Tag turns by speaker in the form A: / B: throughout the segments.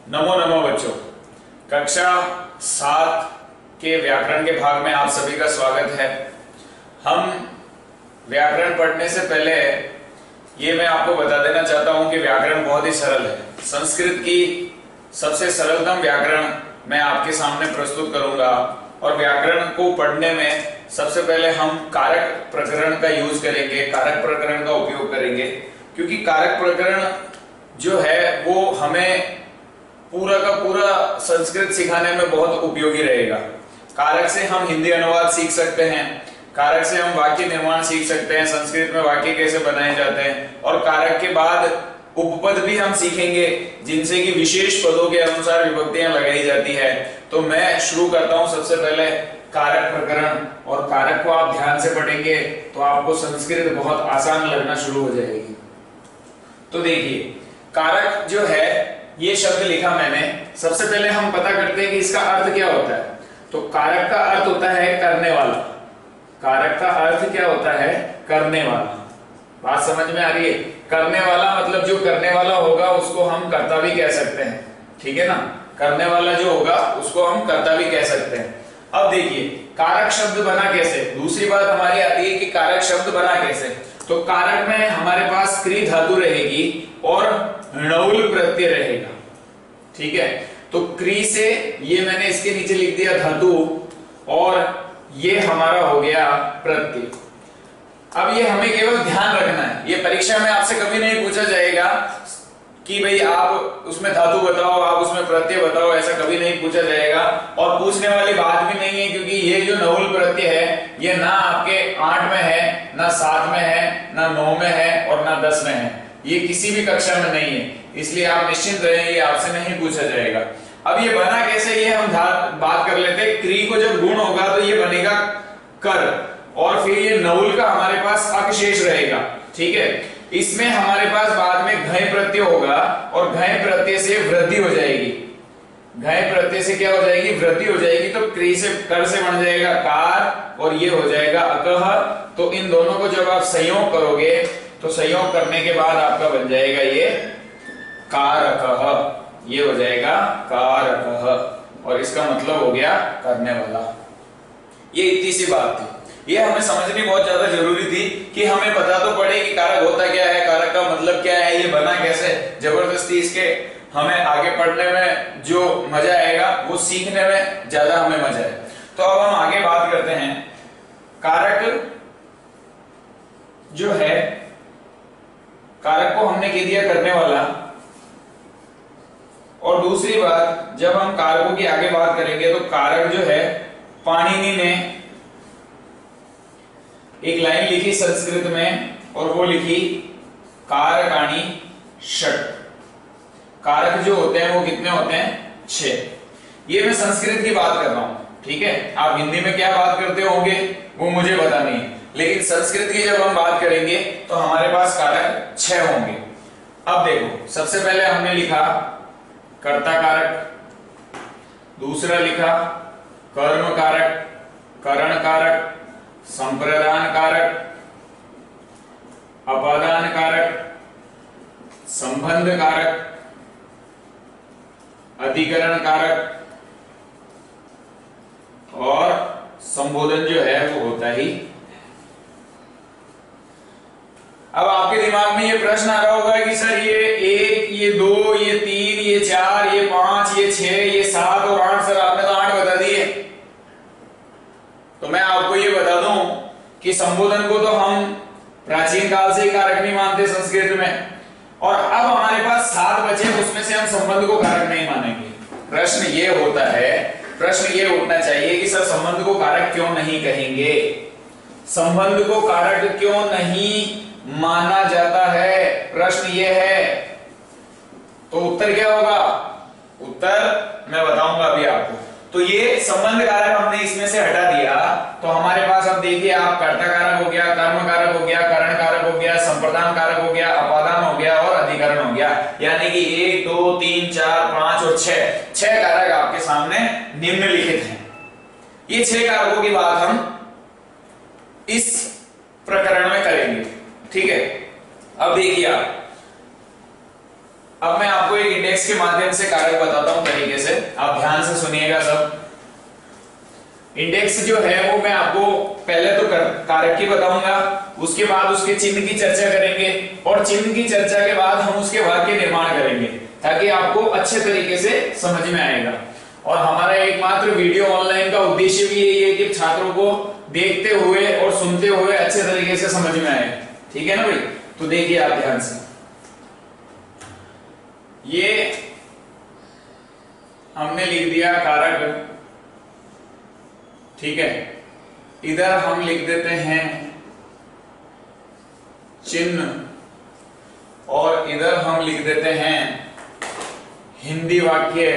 A: नमो नमो बच्चों, कक्षा 7 के व्याकरण के भाग में आप सभी का स्वागत है। हम व्याकरण पढ़ने से पहले ये मैं आपको बता देना चाहता हूं कि व्याकरण बहुत ही सरल है। संस्कृत की सबसे सरलतम व्याकरण मैं आपके सामने प्रस्तुत करूंगा और व्याकरण को पढ़ने में सबसे पहले हम कारक प्रकरण का यूज करेंगे, कारक प्रकरण का उपयोग करेंगे, क्योंकि कारक प्रकरण जो है वो हमें पूरा का पूरा संस्कृत सिखाने में बहुत उपयोगी रहेगा। कारक से हम हिंदी अनुवाद सीख सकते हैं, कारक से हम वाक्य निर्माण सीख सकते हैं, संस्कृत में वाक्य कैसे बनाए जाते हैं, और कारक के बाद उपपद भी हम सीखेंगे जिनसे कि विशेष पदों के अनुसार विभक्तियां लगाई जाती है। तो मैं शुरू करता हूं सबसे पहले कारक प्रकरण, और कारक को आप ध्यान से पढ़ेंगे तो आपको संस्कृत बहुत आसान लगना शुरू हो जाएगी। तो देखिए, कारक जो है ये शब्द लिखा मैंने। सबसे पहले हम पता करते हैं कि इसका अर्थ क्या होता है। तो कारक का अर्थ होता है करने वाला। कारक का अर्थ क्या होता है? करने वाला। बात समझ में आ रही है? करने वाला मतलब जो करने वाला होगा उसको हम कर्ता भी कह सकते हैं, ठीक है ना। करने वाला जो होगा उसको हम कर्ता भी कह सकते हैं। अब देखिए, कारक शब्द बना कैसे। दूसरी बात हमारी आती है कि कारक शब्द बना कैसे। तो कारक में हमारे पास क्री धातु रहेगी और णौल प्रत्यय रहेगा, ठीक है। तो क्री से ये मैंने इसके नीचे लिख दिया धातु, और ये हमारा हो गया प्रत्यय। अब ये हमें केवल ध्यान रखना है, ये परीक्षा में आपसे कभी नहीं पूछा जाएगा कि भाई आप उसमें धातु बताओ, आप उसमें प्रत्यय बताओ, ऐसा कभी नहीं पूछा जाएगा। और पूछने वाली बात भी नहीं है, क्योंकि ये जो नहुल प्रत्यय है ये ना आपके 8 में है, ना 7 में है, ना 9 में है, और ना 10 में है। ये किसी भी कक्षा में नहीं है, इसलिए आप निश्चिंत रहें, ये आपसे नहीं पूछा जाएगा। अब ये बना कैसे, ये हम बात कर लेते हैं। क्री को जब गुण होगा तो ये बनेगा कर, और फिर ये नहुल का हमारे पास अकशेष रहेगा, ठीक है। इसमें हमारे पास बाद में घय प्रत्यय होगा, और घय प्रत्यय से वृद्धि हो जाएगी। घय प्रत्यय से क्या हो जाएगी? वृद्धि हो जाएगी। तो क्री से कर से बन जाएगा कार, और ये हो जाएगा अकह। तो इन दोनों को जब आप संयोग करोगे तो संयोग करने के बाद आपका बन जाएगा ये कारकः। ये हो जाएगा कारकः, और इसका मतलब हो गया करने वाला। ये इतनी सी बात थी। ये हमें समझनी बहुत ज्यादा जरूरी थी कि हमें पता तो पड़े कि कारक होता क्या है, कारक का मतलब क्या है, ये बना कैसे। जबरदस्ती इसके हमें आगे पढ़ने में जो मजा आएगा वो सीखने में ज्यादा हमें मजा है। तो अब हम आगे बात करते हैं। कारक जो है, कारक को हमने कह दिया करने वाला। और दूसरी बात, जब हम कारकों की आगे बात करेंगे तो कारक जो है, पाणिनि ने एक लाइन लिखी संस्कृत में, और वो लिखी कारकाणि षट्। कारक जो होते हैं वो कितने होते हैं? 6। ये मैं संस्कृत की बात कर रहा हूं, ठीक है। आप हिंदी में क्या बात करते होंगे वो मुझे पता नहीं है, लेकिन संस्कृत की जब हम बात करेंगे तो हमारे पास कारक 6 होंगे। अब देखो, सबसे पहले हमने लिखा कर्ता कारक, दूसरा लिखा कर्म कारक, करण कारक, संप्रदान कारक, अपादान कारक, संबंध कारक, अधिकरण कारक, और संबोधन जो है वो होता ही। अब आपके दिमाग में ये प्रश्न आ रहा होगा कि सर ये 1, ये 2, ये 3, ये 4, ये 5, ये 6, ये 7 और 8, सर आपने तो 8 बता दिए। तो मैं आपको ये बता दूं कि संबोधन को तो हम प्राचीन काल से ही कारक नहीं मानते संस्कृत में, और अब हमारे पास 7 बचे, उसमें से हम संबंध को कारक नहीं मानेंगे। प्रश्न ये होता है, प्रश्न ये उठना चाहिए कि सर संबंध को कारक क्यों नहीं कहेंगे, संबंध को कारक क्यों नहीं माना जाता है, प्रश्न ये है। तो उत्तर क्या होगा? उत्तर मैं बताऊंगा अभी आपको। तो ये संबंध कारक हमने इसमें से हटा दिया, तो हमारे पास अब देखिए, आप कर्ता कारक हो गया, कर्म कारक हो गया, करण कारक हो गया, संप्रदान कारक हो गया, अपादान हो गया, और अधिकरण हो गया। यानी कि 1, 2, 3, 4, 5 और 6 कारक आपके सामने निम्नलिखित हैं। ये 6 कारकों की बात हम इस प्रकरण में करेंगे, ठीक है। अब देखिए, अब मैं आपको एक इंडेक्स इंडेक्स के माध्यम से कारक बताता हूं तरीके से, आप ध्यान से सुनिएगा सब। इंडेक्स जो है वो मैं आपको पहले तो कारक की बताऊंगा, उसके बाद उसके चिन्ह की चर्चा करेंगे और चिन्ह की चर्चा के बाद हम उसके वाक्य निर्माण करेंगे ताकि आपको अच्छे तरीके से समझ में आएगा। और हमारा एकमात्र वीडियो ऑनलाइन का उद्देश्य भी यही है कि छात्रों को देखते हुए और सुनते हुए अच्छे तरीके से समझ में आए। ठीक है ना भाई? तो देखिए आप ध्यान से, ये हमने लिख दिया कारक, ठीक है। इधर हम लिख देते हैं चिन्ह और इधर हम लिख देते हैं हिंदी वाक्य,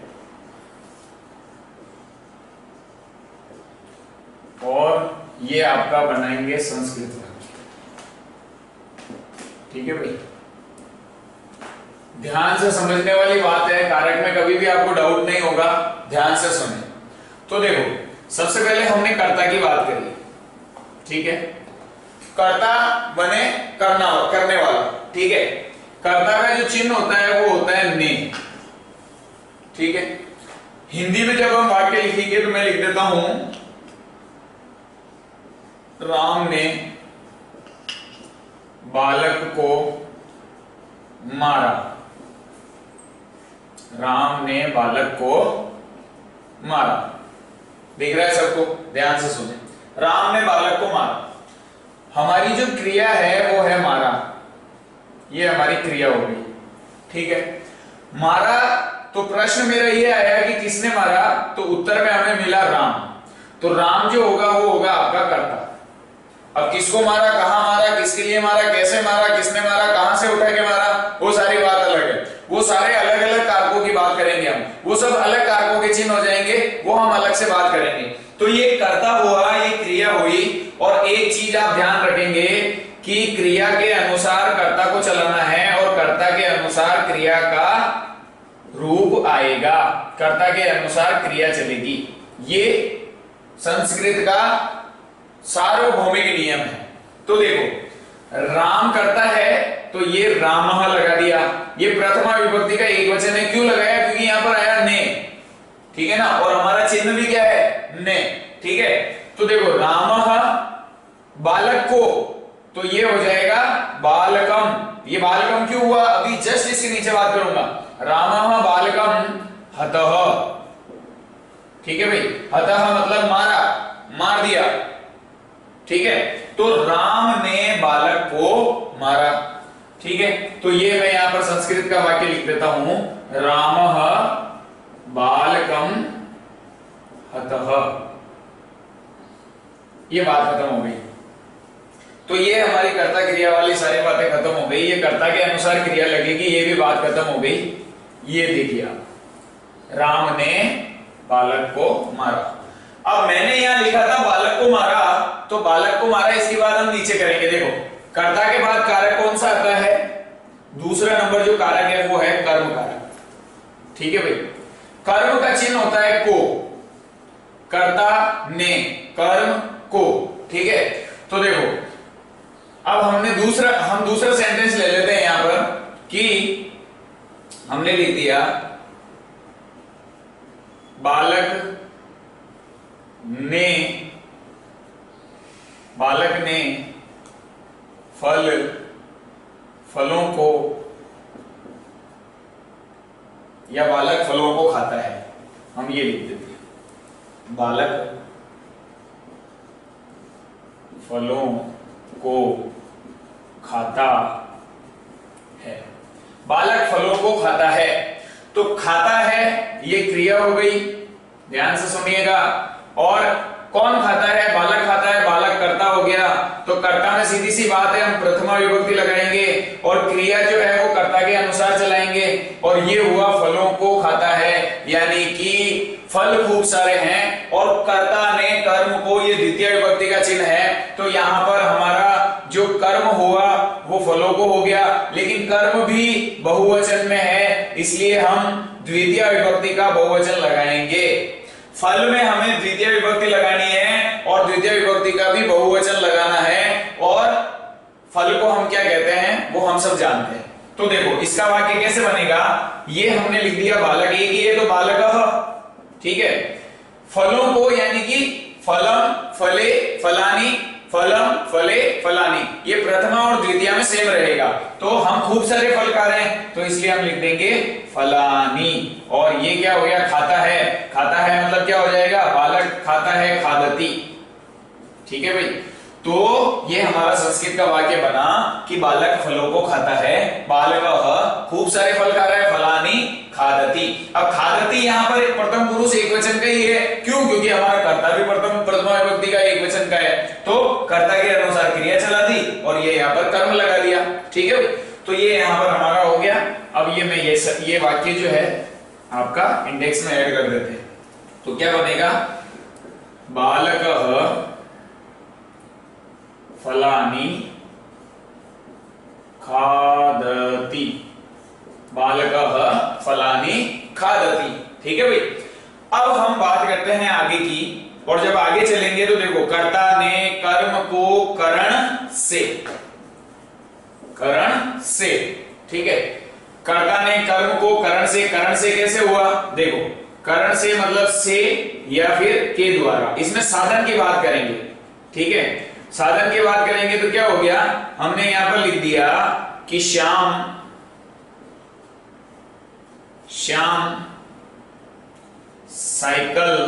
A: और ये आपका बनाएंगे संस्कृत वाक्य। ठीक है भाई? ध्यान से समझने वाली बात है, कारक में कभी भी आपको डाउट नहीं होगा, ध्यान से सुने। तो देखो, सबसे पहले हमने कर्ता की बात करी, ठीक है। कर्ता बने करने वाला, ठीक है। कर्ता का जो चिन्ह होता है वो होता है ने, ठीक है। हिंदी में जब हम वाक्य लिखेंगे तो मैं लिख देता हूं राम ने बालक को मारा। राम ने बालक को मारा, दिख रहा है सबको? ध्यान से सुने, राम ने बालक को मारा। हमारी जो क्रिया है वो है मारा, ये हमारी क्रिया हो गई, ठीक है। मारा, तो प्रश्न मेरा ये आया कि किसने मारा, तो उत्तर में हमें मिला राम। तो राम जो होगा वो होगा आपका कर्ता। अब किसको मारा, कहां मारा, किसके लिए मारा, कैसे मारा, किसने मारा, कहां से उठा के मारा, वो सारी बात अलग है। वो सारे अलग अलग कारकों की बात करेंगे हम, वो सब अलग कारकों के चिन्ह हो जाएंगे, वो हम अलग से बात करेंगे। तो ये कर्ता हुआ, ये क्रिया हुई। और एक चीज आप ध्यान रखेंगे कि क्रिया के अनुसार कर्ता को चलाना है और कर्ता के अनुसार क्रिया का रूप आएगा, कर्ता के अनुसार क्रिया चलेगी। ये संस्कृत का सार्वभौमिक नियम है। तो देखो, राम करता है तो ये रामः लगा दिया, ये प्रथमा विभक्ति का एक वचन है। क्यों लगाया? क्योंकि यहां पर आया ने, ठीक है ना। और हमारा चिन्ह भी क्या है? ने, ठीक है। तो देखो, रामः बालक को, तो ये हो जाएगा बालकम। ये बालकम क्यों हुआ? अभी जस्ट इसके नीचे बात करूंगा। रामः बालकम हतः, ठीक है भाई। हतः मतलब मारा, मार दिया, ठीक है। तो राम ने बालक को मारा, ठीक है। तो ये मैं यहां पर संस्कृत का वाक्य लिख देता हूं, रामः बालकम हतः। ये बात खत्म हो गई। तो ये हमारी कर्ता क्रिया वाली सारी बातें खत्म हो गई। ये कर्ता के अनुसार क्रिया लगेगी, ये भी बात खत्म हो गई। ये देखिए आप, राम ने बालक को मारा। अब मैंने यहां लिखा था बालक को मारा, तो बालक को मारा, इसके बाद हम नीचे करेंगे। देखो, कर्ता के बाद कारक कौन सा आता है? दूसरा नंबर जो कारक है वो है कर्म कारक, ठीक है भाई। कर्म का चिन्ह होता है को, कर्ता ने, कर्म को, ठीक है। तो देखो, अब हम दूसरा सेंटेंस ले लेते हैं यहां पर कि हमने लिख दिया बालक ने फलों को, या बालक फलों को खाता है, हम ये लिख देते हैं, बालक फलों को खाता है। बालक फलों को खाता है, तो खाता है ये क्रिया हो गई, ध्यान से सुनिएगा। और कौन खाता है? बालक खाता है, बालक कर्ता हो गया। तो कर्ता में सीधी सी बात है, हम प्रथमा विभक्ति लगाएंगे और क्रिया जो है वो कर्ता के अनुसार चलाएंगे। और ये हुआ फलों को खाता है, यानी कि फल खूब सारे हैं और कर्ता ने कर्म को, ये द्वितीय विभक्ति का चिन्ह है। तो यहां पर हमारा जो कर्म हुआ वो फलों को हो गया, लेकिन कर्म भी बहुवचन में है, इसलिए हम द्वितीय विभक्ति का बहुवचन लगाएंगे। फल में हमें द्वितीय विभक्ति लगानी है और द्वितीय विभक्ति का भी बहुवचन लगाना है। और फल को हम क्या कहते हैं वो हम सब जानते हैं। तो देखो इसका वाक्य कैसे बनेगा, ये हमने लिख दिया बालक एक, ये तो बालक, ठीक है। फलों को यानी कि फलम फले फलानी, फलम फले फलानी, ये प्रथमा और द्वितीय में सेम रहेगा। तो हम खूब सारे फल खा रहे हैं तो इसलिए हम लिख देंगे फलानी। और ये क्या हो गया, खाता है, खाता है मतलब क्या हो जाएगा, बालक खाता है खादती, ठीक है भाई। तो ये हमारा संस्कृत का वाक्य बना कि बालक फलों को खाता है, बालक खूब सारे फल खा रहा है, फलानी खादती। अब खादती यहाँ पर एक प्रथम पुरुष एक वचन का ही है, क्यों, क्योंकि हमारा कर्ता भी प्रथमा विभक्ति का एक वचन का है, तो कर्ता के अनुसार क्रिया चला दी और ये यहाँ पर कर्म लगा दिया, ठीक है। तो ये यहाँ पर हमारा हो गया। अब ये मैं ये वाक्य जो है आपका इंडेक्स में ऐड कर देते हैं, तो क्या बनेगा, बालक फलानी खादती, बालक फलानी खादती, ठीक है भाई। अब हम बात करते हैं आगे की, और जब आगे चलेंगे तो देखो, कर्ता ने कर्म को करण से, ठीक है, कर्ता ने कर्म को करण से कैसे हुआ, देखो करण से मतलब से या फिर के द्वारा, इसमें साधन की बात करेंगे, ठीक है। साधन की बात करेंगे तो क्या हो गया, हमने यहां पर लिख दिया कि श्याम साइकिल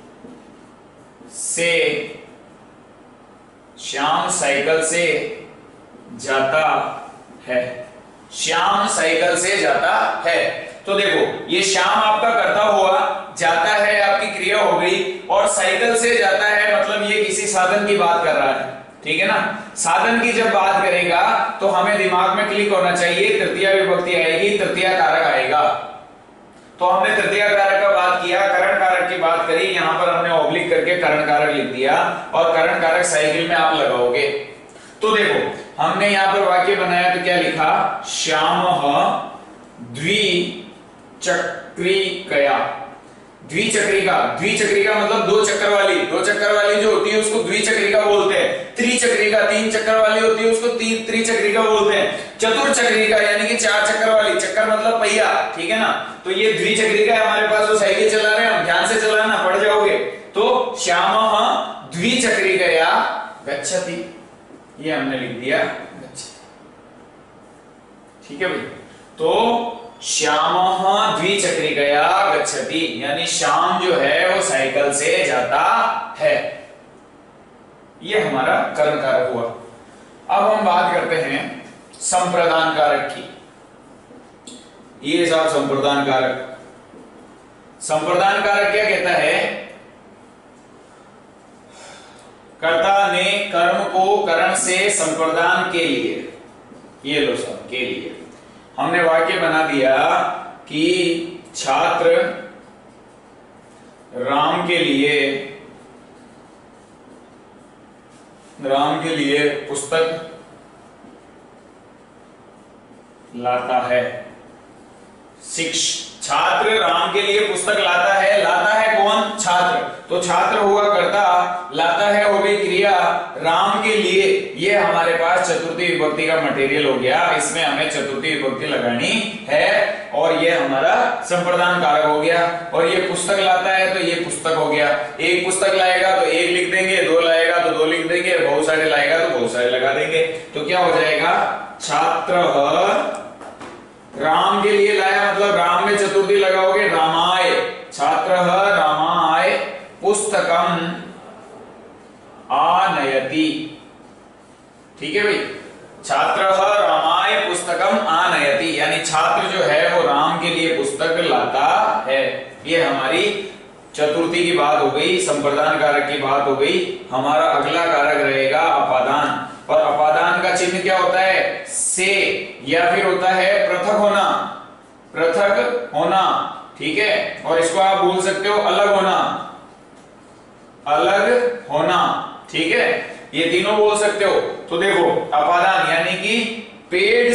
A: से जाता है, श्याम साइकिल से जाता है। तो देखो ये श्याम आपका कर्ता हुआ, जाता है आपकी क्रिया हो गई, और साइकिल से जाता है मतलब ये किसी साधन की बात कर रहा है, ठीक है ना। साधन की जब बात करेगा तो हमें दिमाग में क्लिक होना चाहिए, तृतीया विभक्ति आएगी, तृतीया कारक आएगा। तो हमने तृतीया कारक का बात किया, करण कारक की बात करी, यहां पर हमने ऑब्लिक करके करण कारक लिख दिया, और करण कारक साइकिल में आप लगाओगे। तो देखो हमने यहां पर वाक्य बनाया तो क्या लिखा, श्यामः द्विचक्रिकया, द्विचक्रिका मतलब दो चक्कर वाली जो होती है उसको द्विचक्रिका बोलते हैं। त्रिचक्रिका तीन चक्कर वाली होती है उसको त्रिचक्रिका बोलते हैं। चतुर्चक्रिका यानी कि चार चक्कर वाली, चक्कर मतलब पहिया, ठीक है ना। तो ये द्विचक्रिका है हमारे पास, जो साइकिल चला रहे हैं हम, ध्यान से चलाना, पड़ जाओगे। तो श्यामः द्विचक्रिकया गच्छति, ये हमने लिख दिया गच्छति, ठीक है भाई। तो श्यामः द्विचक्रिकया गच्छति, यानी श्याम जो है वो साइकिल से जाता है, ये हमारा कर्म कारक हुआ। अब हम बात करते हैं संप्रदान कारक की। ये साहब संप्रदान कारक क्या कहता है, कर्ता ने कर्म को करण से संप्रदान के लिए, ये लो साहब के लिए, हमने वाक्य बना दिया कि छात्र राम के लिए पुस्तक लाता है। छात्र राम के लिए पुस्तक लाता है कौन, छात्र। तो छात्र हुआ कर्ता, लाता है हो गई क्रिया, राम के लिए, ये हमारे पास चतुर्थी विभक्ति का मटेरियल हो गया। इसमें हमें चतुर्थी विभक्ति लगानी है, और ये हमारा संप्रदान कारक हो गया। और ये पुस्तक लाता है तो ये पुस्तक हो गया। एक पुस्तक लाएगा तो एक लिख देंगे, दो लाएगा तो दो लिख देंगे, बहुत सारे लाएगा तो बहुत सारे लगा देंगे। तो क्या हो जाएगा, छात्र राम के लिए लाया मतलब राम में चतुर्थी लगाओगे, रामाय, छात्र रामाय पुस्तकम आनयति, ठीक है भाई। छात्र रामाय पुस्तकम आनयति, यानी छात्र जो है वो राम के लिए पुस्तक लाता है। ये हमारी चतुर्थी की बात हो गई, संप्रदान कारक की बात हो गई। हमारा अगला कारक रहेगा अपादान, और अपादान का चिन्ह क्या होता है, से, या फिर होता है पृथक होना, ठीक है। और इसको आप बोल सकते हो अलग होना, ठीक है। ये तीनों बोल सकते हो। तो देखो अपादान यानी कि पेड़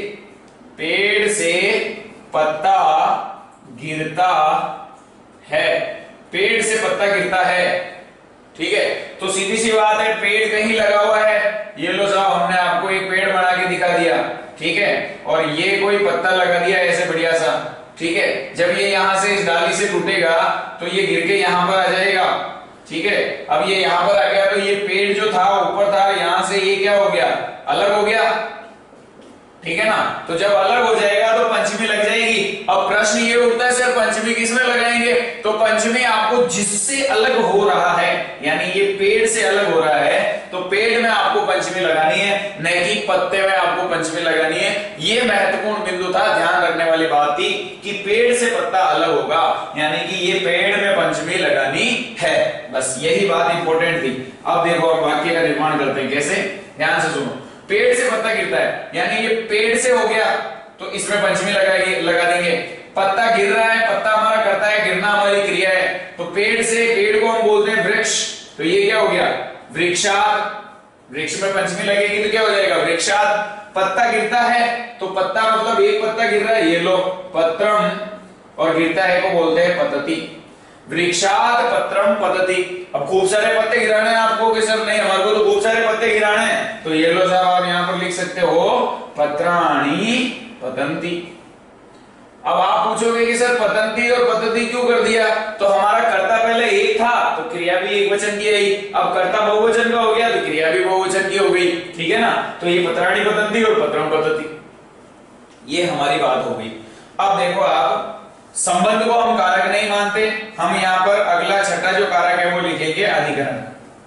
A: से पत्ता गिरता है, पेड़ से पत्ता गिरता है, ठीक है। तो सीधी सी बात है, पेड़ कहीं लगा हुआ है, ये लो साहब हमने आपको एक पेड़ बना के दिखा दिया, ठीक है, और ये कोई पत्ता लगा दिया ऐसे बढ़िया सा, ठीक है। जब ये यहां से इस डाली से टूटेगा तो ये गिर के यहां पर आ जाएगा, ठीक है। अब ये यहां पर आ गया तो ये पेड़ जो था ऊपर था, यहां से ये क्या हो गया, अलग हो गया, ठीक है ना। तो जब अलग हो जाएगा तो पंचमी लग जाएगी। अब प्रश्न ये उठता है, सर पंचमी किसमें लगाएंगे? तो पंचमी आपको जिससे अलग हो रहा है, यानी ये पेड़ से अलग हो रहा है तो पेड़ में आपको पंचमी लगानी है, न कि पत्ते में आपको पंचमी लगानी है। ये महत्वपूर्ण बिंदु था, ध्यान रखने वाली बात थी कि पेड़ से पत्ता अलग होगा, यानी कि ये पेड़ में पंचमी लगानी है, बस यही बात इंपॉर्टेंट थी। अब देखो हम वाक्य का निर्माण करते हैं कैसे, ध्यान से सुनो। पेड़ से पत्ता गिरता है, यानी ये पेड़ से हो गया तो इसमें पंचमी लगा देंगे। पत्ता गिर रहा है, पत्ता हमारा करता है, गिरना हमारी क्रिया है, तो पेड़ से, पेड़ को हम बोलते हैं वृक्ष, तो ये क्या हो गया, वृक्षात। वृक्ष में पंचमी लगेगी तो क्या हो जाएगा, वृक्षात। पत्ता गिरता है तो पत्ता मतलब एक पत्ता गिर रहा है, ये लो पत्रम, और गिरता है को बोलते हैं पतति। वृक्षात पत्रम पतति। अब खूब सारे पत्ते गिराने हैं आपको कि सर नहीं हमारे को तो खूब सारे पत्ते गिराने हैं, तो ये लो साहब आप यहां पर लिख सकते हो पत्राणि पतंती। अब आप पूछोगे कि सर पतंती और पतति क्यों कर दिया, तो हमारा कर्ता पहले एक था तो क्रिया भी एक वचन की आई, अब कर्ता बहुवचन का हो गया तो क्रिया भी बहुवचन की हो गई, ठीक है ना। तो ये पत्राणि पतंती और पत्रम पतति, ये हमारी बात हो गई। अब देखो आप संबंध को हम कारक नहीं मानते, हम यहां पर अगला छठा जो कारक है वो लिखेंगे अधिकरण।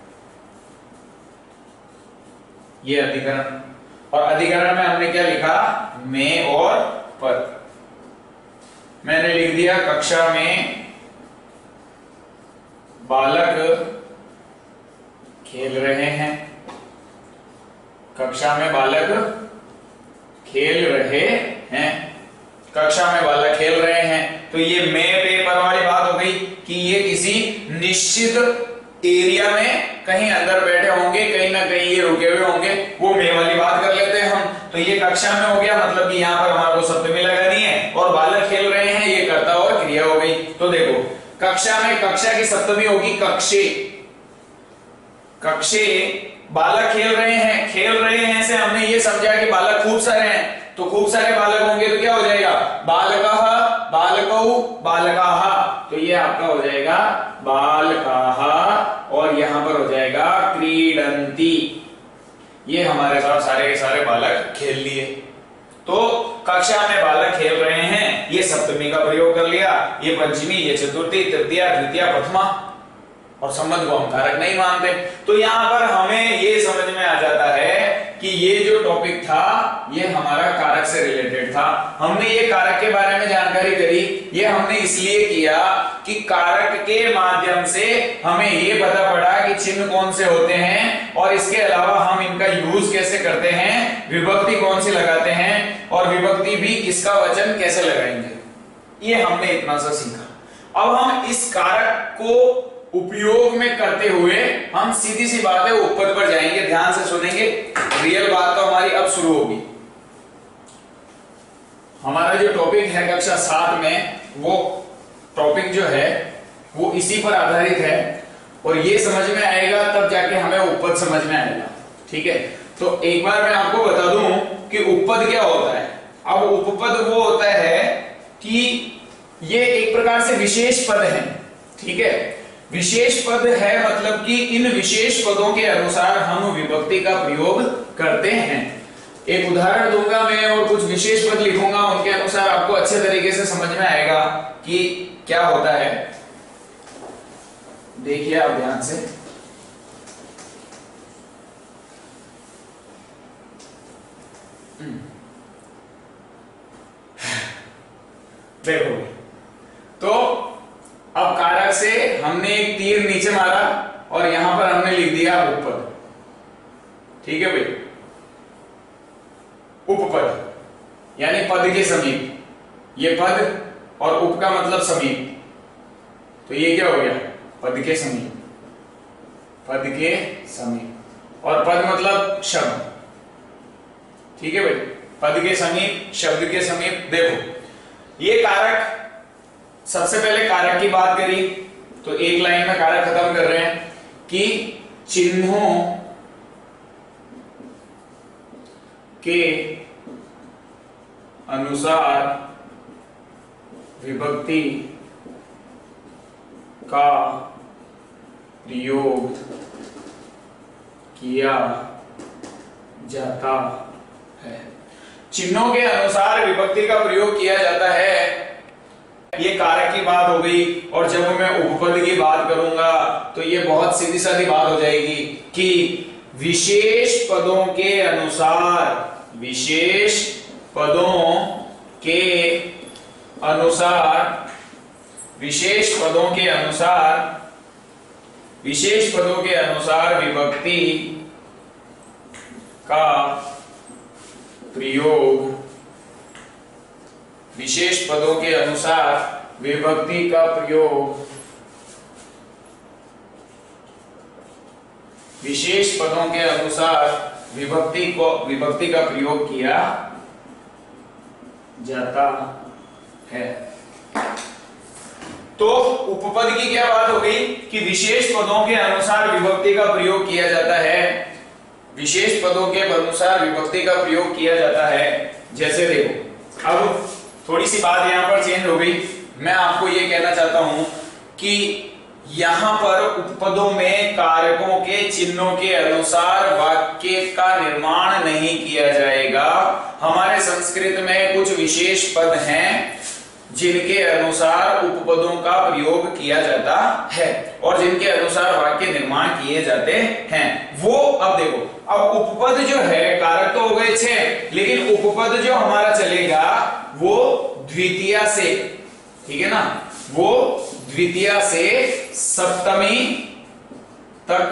A: ये अधिकरण, और अधिकरण में हमने क्या लिखा, में और पर। मैंने लिख दिया कक्षा में बालक खेल रहे हैं, कक्षा में बालक खेल रहे हैं, कक्षा में बालक खेल रहे हैं। तो ये में पे पर वाली बात हो गई कि ये किसी निश्चित एरिया में कहीं अंदर बैठे होंगे, कहीं ना कहीं ये रुके हुए होंगे, वो में वाली बात कर लेते हैं हम। तो ये कक्षा में हो गया, मतलब कि यहाँ पर हमारे को सप्तमी लगानी है, और बालक खेल रहे हैं ये कर्ता और क्रिया हो गई। तो देखो कक्षा में, कक्षा की सप्तमी होगी कक्षे, कक्षे बालक खेल रहे हैं, खेल रहे हैं से हमने ये समझा कि बालक खूब सारे हैं, तो खूब सारे बालक होंगे तो क्या हो जाएगा, बालकः बालकौ बालकाः, तो ये आपका हो जाएगा बालकाः, और यहां पर हो जाएगा क्रीडन्ति। ये हमारे साथ सारे के सारे बालक खेल लिए। तो कक्षा में बालक खेल रहे हैं, ये सप्तमी का प्रयोग कर लिया, ये पंचमी, ये चतुर्थी, तृतीया, द्वितीया, प्रथमा, और संबंध को हम कारक नहीं मानते। तो यहां पर हमें ये समझ में आ जाता है कि ये जो टॉपिक था ये हमारा कारक से रिलेटेड था। हमने ये कारक के बारे में जानकारी करी, ये हमने इसलिए किया कि कारक के माध्यम से हमें ये पता पड़ा कि चिन्ह कौन से होते हैं, और इसके अलावा हम इनका यूज कैसे करते हैं, विभक्ति कौन सी लगाते हैं, और विभक्ति भी किसका वचन कैसे लगाएंगे, ये हमने इतना सा सीखा। अब हम इस कारक को उपयोग में करते हुए हम सीधी सी बात है उपपद पर जाएंगे, ध्यान से सुनेंगे, रियल बात तो हमारी अब शुरू होगी। हमारा जो टॉपिक है कक्षा 7 में, वो टॉपिक जो है वो इसी पर आधारित है, और ये समझ में आएगा तब जाके हमें उपपद समझ में आएगा, ठीक है। तो एक बार मैं आपको बता दूं कि उपपद क्या होता है। अब उपपद वो होता है कि ये एक प्रकार से विशेष पद है, ठीक है। विशेष पद है मतलब कि इन विशेष पदों के अनुसार हम विभक्ति का प्रयोग करते हैं। एक उदाहरण दूंगा मैं और कुछ विशेष पद लिखूंगा, उनके अनुसार आपको अच्छे तरीके से समझ में आएगा कि क्या होता है। देखिए आप ध्यान से, देखो तो अब कारक से हमने एक तीर नीचे मारा और यहां पर हमने लिख दिया उपपद, ठीक है भाई। उपपद यानी पद के समीप, ये पद और उप का मतलब समीप, तो ये क्या हो गया, पद के समीप, पद के समीप, और पद मतलब शब्द, ठीक है भाई। पद के समीप, शब्द के समीप। देखो ये कारक, सबसे पहले कारक की बात करी तो एक लाइन में कारक खत्म कर रहे हैं कि चिन्हों के अनुसार विभक्ति का प्रयोग किया जाता है। चिन्हों के अनुसार विभक्ति का प्रयोग किया जाता है, ये कारक की बात हो गई। और जब मैं उपपद की बात करूंगा तो ये बहुत सीधी सादी बात हो जाएगी कि विशेष पदों के अनुसार, विशेष पदों के अनुसार, विशेष पदों के अनुसार, विशेष पदों के अनुसार विभक्ति का प्रयोग, विशेष पदों के अनुसार विभक्ति का प्रयोग, विशेष पदों के अनुसार विभक्ति का प्रयोग किया जाता है। तो उपपद की क्या बात हो गई कि विशेष पदों के अनुसार विभक्ति का प्रयोग किया जाता है, विशेष पदों के अनुसार विभक्ति का प्रयोग किया जाता है। जैसे देखो, अब थोड़ी सी बात यहां पर चेंज हो गई। मैं आपको यह कहना चाहता हूं कि यहां पर उपपदों में कारकों के चिन्हों के अनुसार वाक्य का निर्माण नहीं किया जाएगा। हमारे संस्कृत में कुछ विशेष पद हैं जिनके अनुसार उपपदों का प्रयोग किया जाता है और जिनके अनुसार वाक्य निर्माण किए जाते हैं। वो अब देखो, अब उपपद जो है, कारक तो हो गए 6, लेकिन उपपद जो हमारा चलेगा वो द्वितीया से, ठीक है ना, वो द्वितीया से सप्तमी तक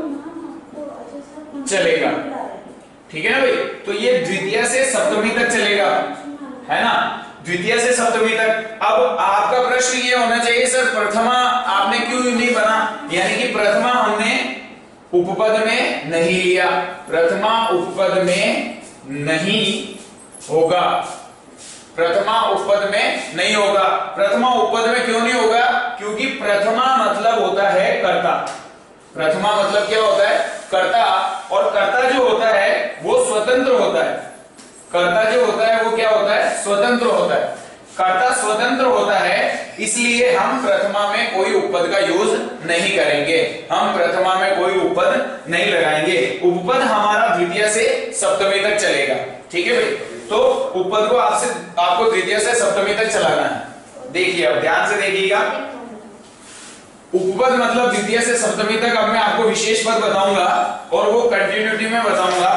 A: चलेगा, ठीक है ना भाई। तो ये द्वितीया से सप्तमी तक चलेगा, है ना, द्वितीय से सप्तमी तक। अब आपका प्रश्न ये होना चाहिए, सर प्रथमा आपने क्यों नहीं बना, यानी कि प्रथमा हमने उपपद में नहीं लिया, प्रथमा उपपद में नहीं होगा, प्रथमा उपपद में नहीं होगा। प्रथमा उपपद में क्यों नहीं होगा? क्योंकि प्रथमा मतलब होता है कर्ता, प्रथमा मतलब क्या होता है? कर्ता, और कर्ता जो होता है वो स्वतंत्र होता है, कर्ता जो होता है वो क्या होता है? स्वतंत्र होता है। कर्ता स्वतंत्र होता है, इसलिए हम प्रथमा में कोई उपपद का यूज नहीं करेंगे, हम प्रथमा में कोई उपपद नहीं लगाएंगे। उपपद हमारा द्वितीय से सप्तमी तक चलेगा, ठीक है भाई। तो उपपद को आपको द्वितीय से सप्तमी तक चलाना है। देखिए, अब ध्यान से देखिएगा, उपपद मतलब द्वितीय से सप्तमी तक। अब मैं आपको विशेष पद बताऊंगा और वो कंटिन्यूटी में बताऊंगा।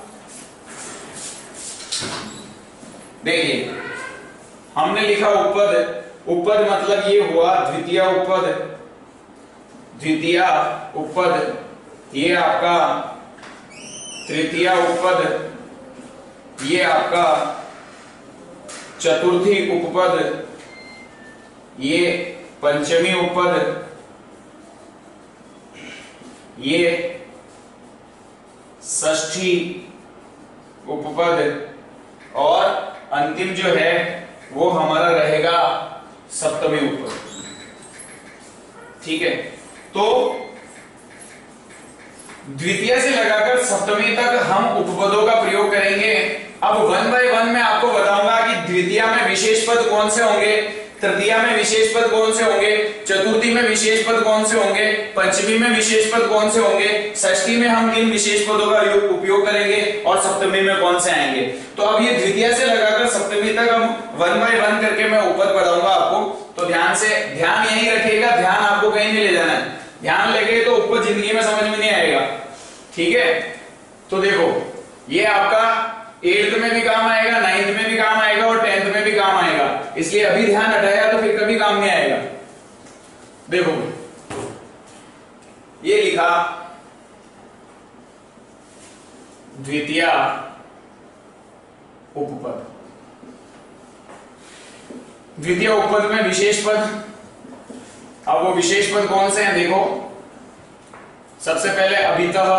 A: देखिए, हमने लिखा उपपद, उपपद मतलब ये हुआ द्वितीय उपपद, द्वितीय उपपद, ये आपका तृतीय उपपद, ये आपका चतुर्थी उपपद, ये पंचमी उपपद, ये षष्ठी उपपद, और अंतिम जो है वो हमारा रहेगा सप्तमी उपपद, ठीक है। तो द्वितीय से लगाकर सप्तमी तक हम उपपदों का प्रयोग करेंगे। अब 1 बाय 1 मैं आपको बताऊंगा कि द्वितीय में विशेष पद कौन से होंगे, तृतीया में विशेष पद कौन से होंगे, चतुर्थी में विशेष पद कौन से होंगे, पंचमी में विशेष पद कौन से होंगे, षष्ठी में हम किन विशेष पदों का उपयोग करेंगे, और सप्तमी में कौन से आएंगे। तो अब ये द्वितीय से लगाकर सप्तमी तक हम 1 बाय 1 करके मैं उपपद पढ़ाऊंगा आपको। तो ध्यान यही रखिएगा, ध्यान आपको कहीं नहीं ले जाना है, ध्यान लेके तो उपपद जिंदगी में समझ में नहीं आएगा, ठीक है। तो देखो, ये आपका 8th में भी काम आएगा, 9th में भी काम आएगा और 10th में भी काम आएगा, इसलिए अभी ध्यान हटाया तो फिर कभी काम नहीं आएगा। देखो, ये लिखा द्वितीय उपपद, द्वितीय उपपद में विशेष पद। अब वो विशेष पद कौन से हैं देखो, सबसे पहले अभितः,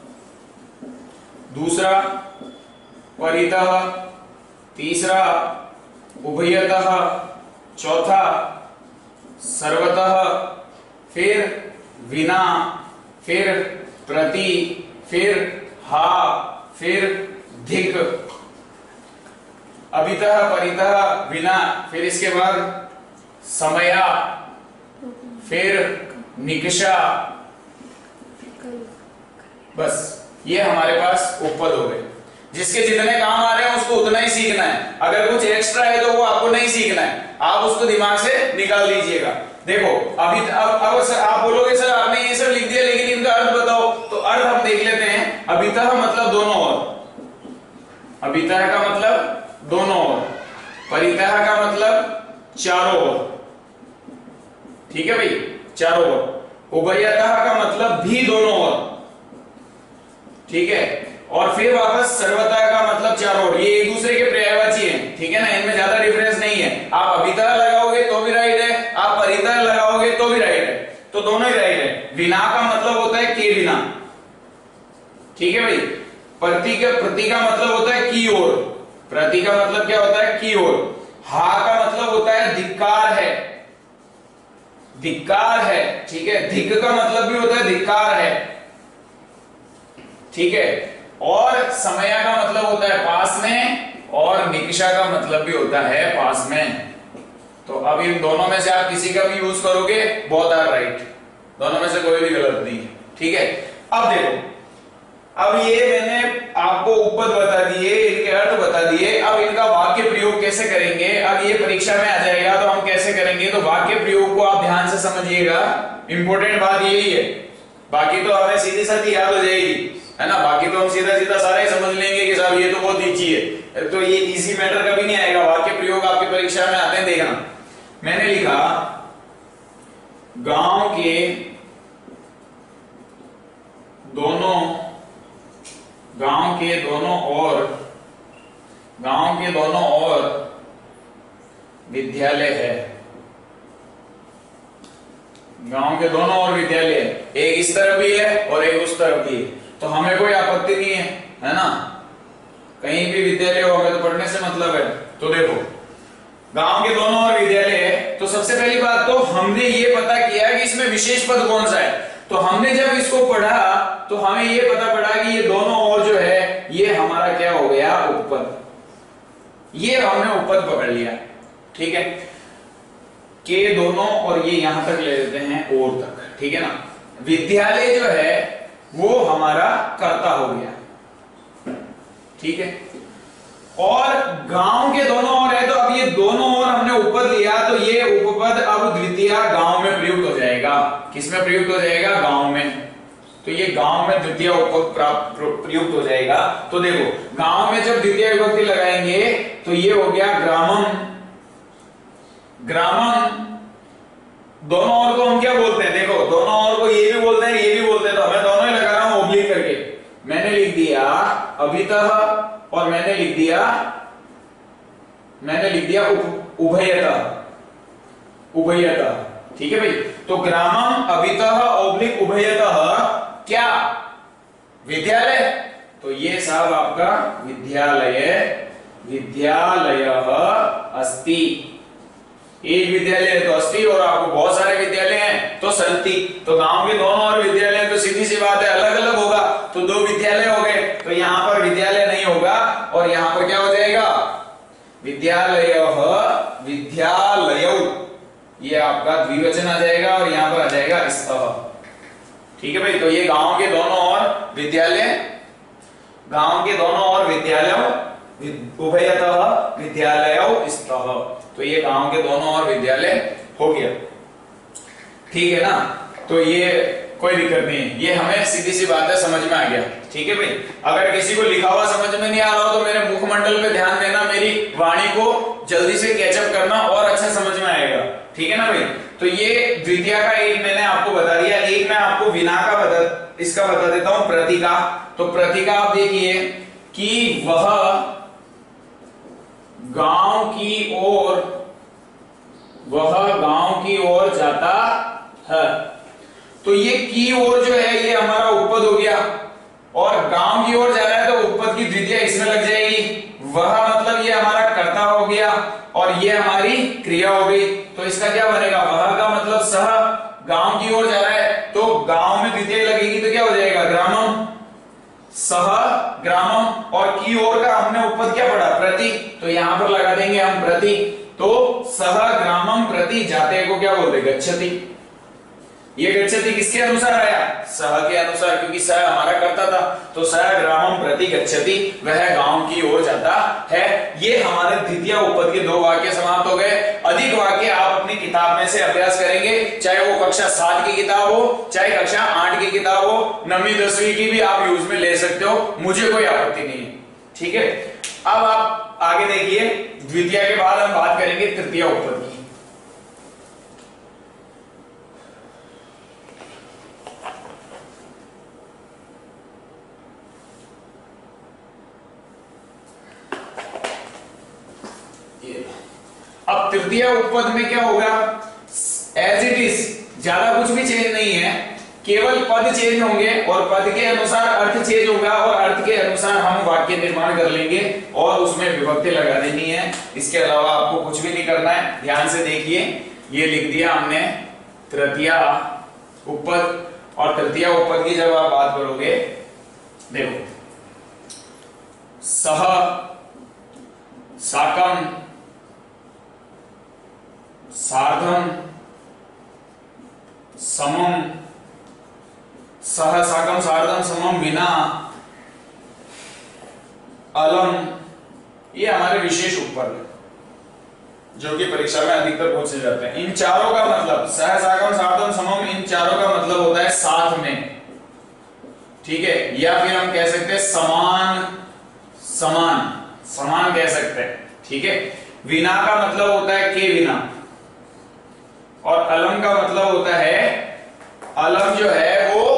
A: दूसरा परितः, तीसरा उभयतः, चौथा सर्वतः, फिर विना, फिर प्रति, फिर हा, फिर धिक। अभितः, परितः, विना, फिर इसके बाद समया, फिर निकषा, बस ये हमारे पास उपपद हो गए। जिसके जितने काम आ रहे हैं उसको उतना ही सीखना है। अगर कुछ एक्स्ट्रा है तो वो आपको नहीं सीखना है, आप उसको दिमाग से निकाल दीजिएगा। देखो अभी अब सर आप बोलोगे सर आपने ये सब लिख दिया लेकिन इनका अर्थ बताओ, तो अर्थ हम देख लेते हैं। अभितः मतलब दोनों ओर, अभितः का मतलब दोनों ओर, परितः का मतलब चारों ओर, ठीक है भाई, चारों ओर। उभयतः का मतलब भी दोनों ओर, ठीक है। और फिर वापस सर्वतः का मतलब चारों ओर, ये एक दूसरे के पर्यायवाची हैं, ठीक है ना, इनमें ज्यादा डिफरेंस नहीं है। आप अभितः लगाओगे तो भी राइट है, आप परितः लगाओगे तो भी राइट है, तो दोनों ही राइट है। विना का मतलब होता है के बिना, ठीक है भाई। प्रति का मतलब होता है की ओर, प्रति का मतलब क्या होता है की ओर। हा का मतलब होता है धिक्कार है, धिक्कार है, ठीक है। धिक का मतलब भी होता है धिक्कार है, ठीक है। और समया का मतलब होता है पास में, और निकषा का मतलब भी होता है पास में। तो अब इन दोनों में से आप किसी का भी यूज करोगे, बोथ आर राइट, दोनों में से कोई भी गलत नहीं है, ठीक है। अब देखो, अब ये मैंने आपको उपपद बता दिए, इनके अर्थ बता दिए, अब इनका वाक्य प्रयोग कैसे करेंगे, अब ये परीक्षा में आ जाएगा तो हम कैसे करेंगे। तो वाक्य प्रयोग को आप ध्यान से समझिएगा, इंपॉर्टेंट बात यही है। बाकी तो हमें सीधी साधी याद हो जाएगी, है ना, बाकी तो हम सीधा सीधा सारे समझ लेंगे कि साहब ये तो बहुत इजी है, तो ये इजी मैटर कभी नहीं आएगा। वाक्य प्रयोग आपकी परीक्षा में आते हैं, देखना। मैंने लिखा गांव के दोनों विद्यालय है, गांव के दोनों ओर विद्यालय है, एक इस तरफ भी है और एक उस तरफ भी है, तो हमें कोई आपत्ति नहीं है ना, कहीं भी विद्यालय हो, हमें तो पढ़ने से मतलब है। तो देखो गांव के दोनों ओर विद्यालय है, तो सबसे पहली बात तो हमने ये पता किया कि इसमें विशेष पद कौन सा है। तो हमने जब इसको पढ़ा तो हमें ये पता पड़ा कि ये दोनों ओर जो है ये हमारा क्या हो गया, उपपद। ये हमने उपपद पकड़ लिया, ठीक है। के दोनों, और ये यहां तक ले लेते हैं और तक, ठीक है ना। विद्यालय जो है वो हमारा कर्ता हो गया, ठीक है। और गांव के दोनों ओर है, तो अब ये दोनों ओर हमने उपपद लिया, तो ये उपपद अब द्वितीय गांव में प्रयुक्त हो जाएगा। किसमें प्रयुक्त हो जाएगा, गांव में। तो ये गांव में द्वितीय उपपद प्रयुक्त हो जाएगा। तो देखो गांव में जब द्वितीय विभक्ति लगाएंगे तो ये हो गया ग्रामम। ग्रामम दोनों ओर को हम क्या बोलते हैं, देखो दोनों ओर को ये भी बोलते हैं, ये भी बोलते हैं, तो मैं दोनों ही लगा रहा हूं ओब्लिक करके। मैंने लिख दिया अभितः और मैंने लिख दिया उभयतः, उभयतः, ठीक है भाई। तो ग्रामम अभितः ओब्लिक उभयतः क्या, विद्यालय। तो ये साहब आपका विद्यालयः अस्ति। एक विद्यालय है तो अस्ति, और आपको बहुत सारे विद्यालय हैं तो सन्ति। तो गांव के दोनों और विद्यालय तो सीधी सी बात है अलग अलग होगा, तो दो विद्यालय हो गए, तो यहां पर विद्यालय नहीं होगा, और यहां पर क्या हो जाएगा, विद्यालयः विद्यालयौ, ये आपका द्विवचन आ जाएगा, और यहां पर आ जाएगा स्तः, ठीक है भाई। तो ये गांव के दोनों ओर विद्यालय, गांव के दोनों ओर विद्यालय, उभयतः विद्यालयौ स्तः, तो ये गांव के दोनों ओर विद्यालय हो गया, ठीक है ना। तो ये कोई दिक्कत नहीं है, ये हमें सीधी सी बात है समझ में आ गया, ठीक है भाई। अगर किसी को लिखा हुआ समझ में नहीं आ रहा हो तो मेरे मुखमंडल पे ध्यान देना, मेरी वाणी को जल्दी से कैचअप करना और अच्छा समझ में आएगा, ठीक है ना भाई। तो ये द्वितीय का एक मैंने आपको बता दिया, एक मैं आपको विना का इसका बता देता हूं, प्रतिका। तो प्रतिका आप देखिए कि वह गांव की ओर जाता है, तो ये की ओर जो है ये हमारा उपपद हो गया, और गांव की ओर जा रहा है तो उपपद की द्वितीय इसमें लग जाएगी। वह मतलब ये हमारा कर्ता हो गया, और ये हमारी क्रिया हो गई, तो इसका क्या बनेगा, वह का मतलब सह, गांव की ओर जा रहा है तो गांव में द्वितीय लगेगी तो क्या हो जाएगा, ग्रामम। सह ग्रामम, और की ओर का हमने उपपद क्या पढ़ा, प्रति, तो यहां पर लगा देंगे हम प्रति। तो सह ग्रामम प्रति जाते को क्या बोलते, गच्छति। ये गच्छति किसके अनुसार आया, सह के अनुसार, क्योंकि सह हमारा करता था, तो सह ग्रामम प्रति गच्छति, वह गांव की ओर जाता है। ये हमारे द्वितीय उपपद के 2 वाक्य समाप्त हो गए। अधिक वाक्य आप अपनी किताब में से अभ्यास करेंगे, चाहे वो कक्षा 7 की किताब हो, चाहे कक्षा 8 की किताब हो, 9वीं 10वीं की भी आप यूज में ले सकते हो, मुझे कोई आपत्ति नहीं है, ठीक है। अब आप आगे देखिए, द्वितीय के बाद हम बात करेंगे तृतीय उपपद की। अब तृतीय उपपद में क्या होगा, एज इट इज, ज्यादा कुछ भी चेंज नहीं है, केवल पद चेंज होंगे और पद के अनुसार अर्थ चेंज होगा और अर्थ के अनुसार हम वाक्य निर्माण कर लेंगे और उसमें विभक्ति लगा देनी है। इसके अलावा आपको कुछ भी नहीं करना है। ध्यान से देखिए, ये लिख दिया हमने तृतीय उपपद, और तृतीय उपपद की जब आप बात करोगे, देखो सह, साकम, सार्धम, समम, सह साकम सार्धम समम विना, अलम, ये हमारे विशेष उपपद है जो कि परीक्षा में अधिकतर पूछे जाते हैं। इन चारों का मतलब, सह साकम सार्धम समम, इन चारों का मतलब होता है साथ में, ठीक है, या फिर हम कह सकते हैं समान, समान, समान कह सकते हैं, ठीक है। विना का मतलब होता है के बिना, और अलम का मतलब होता है, अलम जो है वो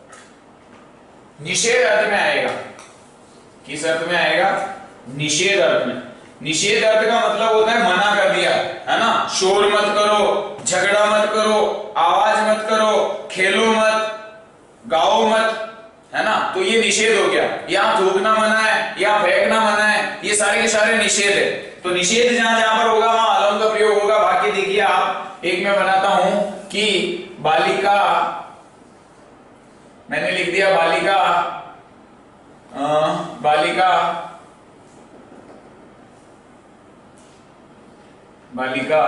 A: निषेध अर्थ में आएगा। किस अर्थ में आएगा, निषेध अर्थ में। निषेध अर्थ का मतलब होता है मना कर दिया, है ना, शोर मत करो, झगड़ा मत करो, आवाज मत करो, खेलो मत, गाओ मत, है ना, तो ये निषेध हो गया। यहाँ थूकना मना है, यहाँ फेंकना मना है, ये सारे के सारे निषेध है। तो निषेध जहां जहां पर होगा वहां अलम का प्रयोग होगा। बाकी देखिए आप, एक मैं बनाता हूं कि बालिका, मैंने लिख दिया बालिका, बालिका, बालिका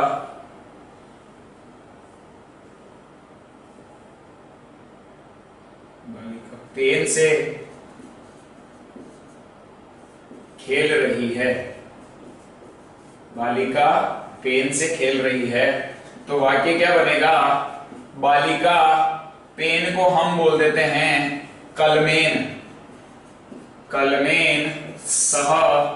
A: बालिका पेन से खेल रही है, बालिका पेन से खेल रही है। तो वाक्य क्या बनेगा, बालिका पेन को हम बोल देते हैं कलमेन, कलमेन सह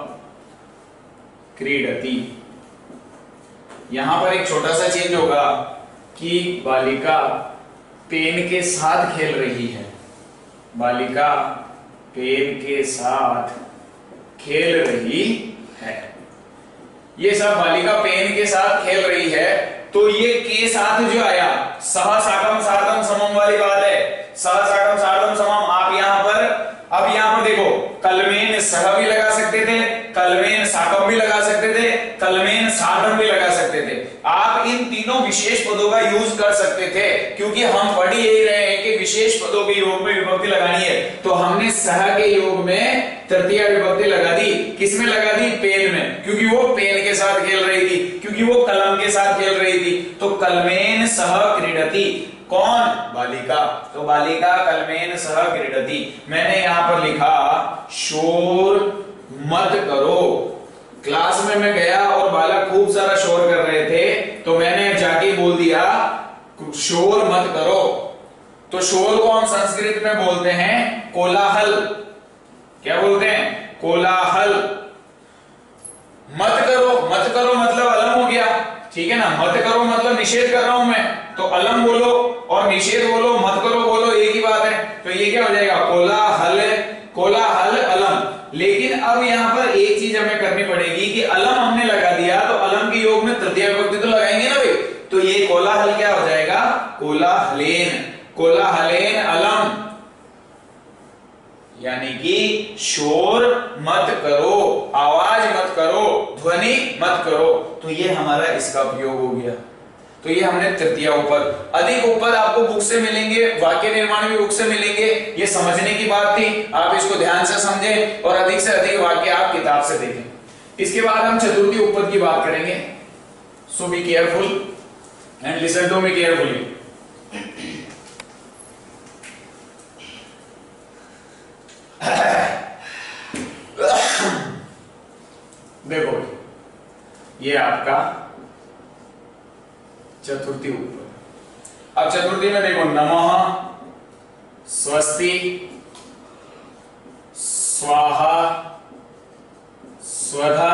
A: क्रीडति। यहां पर एक छोटा सा चेंज होगा कि बालिका पेन के साथ खेल रही है, बालिका पेन के साथ खेल रही है। ये सब बालिका पेन के साथ खेल रही है, तो ये के साथ जो आया, सह साकम सार्धम समम वाली बात है। सह साकम सार्धम समम, आप यहां पर, अब यहां पर देखो, कलमेन सह भी लगा सकते थे, कलमेन साकम भी लगा सकते थे, कलमेन सार्धम भी लगा सकते थे। आप इन तीनों विशेष पदों का यूज कर सकते थे, क्योंकि हम पढ़ ही रहे हैं कि विशेष पदों के योग में विभक्ति लगानी है। तो हमने सह के योग में तृतीय विभक्ति लगा दी। किसमें लगा दी, पेन में, क्योंकि वो पेन के साथ खेल रही थी, क्योंकि वो कलम के साथ खेल रही थी। तो कलमेन सह क्रीडति, कौन, बालिका, तो बालिका कलमेन सह क्रीडति। मैंने यहां पर लिखा शोर मत करो। क्लास में मैं गया और बालक खूब सारा शोर कर रहे थे, तो मैंने जाके बोल दिया शोर मत करो। तो शोर को हम संस्कृत में बोलते हैं कोलाहल। क्या बोलते हैं, कोलाहल। मत करो, मत करो मतलब अलम हो गया, ठीक है ना, मत करो मतलब निषेध कर रहा हूं मैं, तो अलम बोलो और निषेध बोलो, मत करो बोलो, एक ही बात है। तो ये क्या हो जाएगा, कोलाहल, कोलाहल अलम। लेकिन अब यहां पर एक चीज हमें करनी पड़ेगी कि अलम हमने लगा दिया, तो अलम के योग में तृतीय विभक्ति तो लगाएंगे ना भाई। तो ये कोलाहल क्या हो जाएगा, कोलाहलेन, कोलाहलेन अलम, यानी कि शोर मत करो, आवाज मत करो, ध्वनि मत करो। तो ये हमारा इसका प्रयोग हो गया। तो ये हमने तृतीय उपपद। अधिक उपपद आपको बुक से मिलेंगे, वाक्य निर्माण भी बुक से मिलेंगे, ये समझने की बात थी, आप इसको ध्यान से समझें और अधिक से अधिक वाक्य आप किताब से देखें। इसके बाद हम चतुर्थी उपपद की बात करेंगे। So be careful and listen to me carefully. देखो ये आपका चतुर्थी उपपद। अब चतुर्थी में देखो नमः, स्वस्ति, स्वाहा, स्वधा,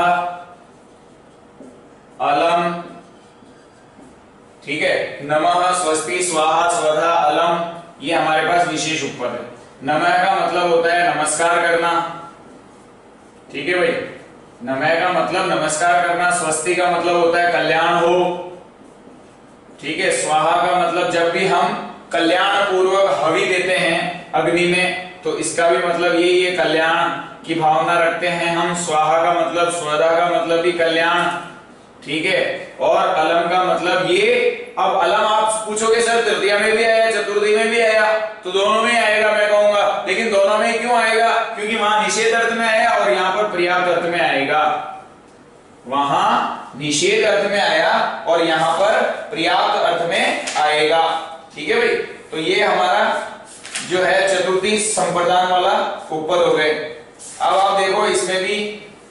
A: अलम, ठीक है। नमः, स्वस्ति, स्वाहा, स्वधा, अलम ये हमारे पास विशेष उपपद है। नमः का मतलब होता है नमस्कार करना, ठीक है भाई, नमः का मतलब नमस्कार करना। स्वस्ति का मतलब होता है कल्याण हो, ठीक है। स्वाहा का मतलब जब भी हम कल्याण पूर्वक हवि देते हैं अग्नि में, तो इसका भी मतलब यही है, कल्याण की भावना रखते हैं हम। स्वाहा का मतलब, स्वधा का मतलब भी कल्याण, ठीक है। और अलम का मतलब ये, अब अलम आप पूछोगे सर तृतीया में भी आया, चतुर्थी में भी आया, तो दोनों में आएगा मैं कहूंगा, लेकिन दोनों में क्यों आएगा? क्योंकि वहां निषेध अर्थ में आया और यहाँ पर पर्याप्त अर्थ में आएगा। वहां निषेध अर्थ में आया और यहाँ पर पर्याप्त अर्थ में आएगा, ठीक है भाई। तो ये हमारा जो है चतुर्थी संप्रदान वाला उपपद हो गए। अब आप देखो इसमें भी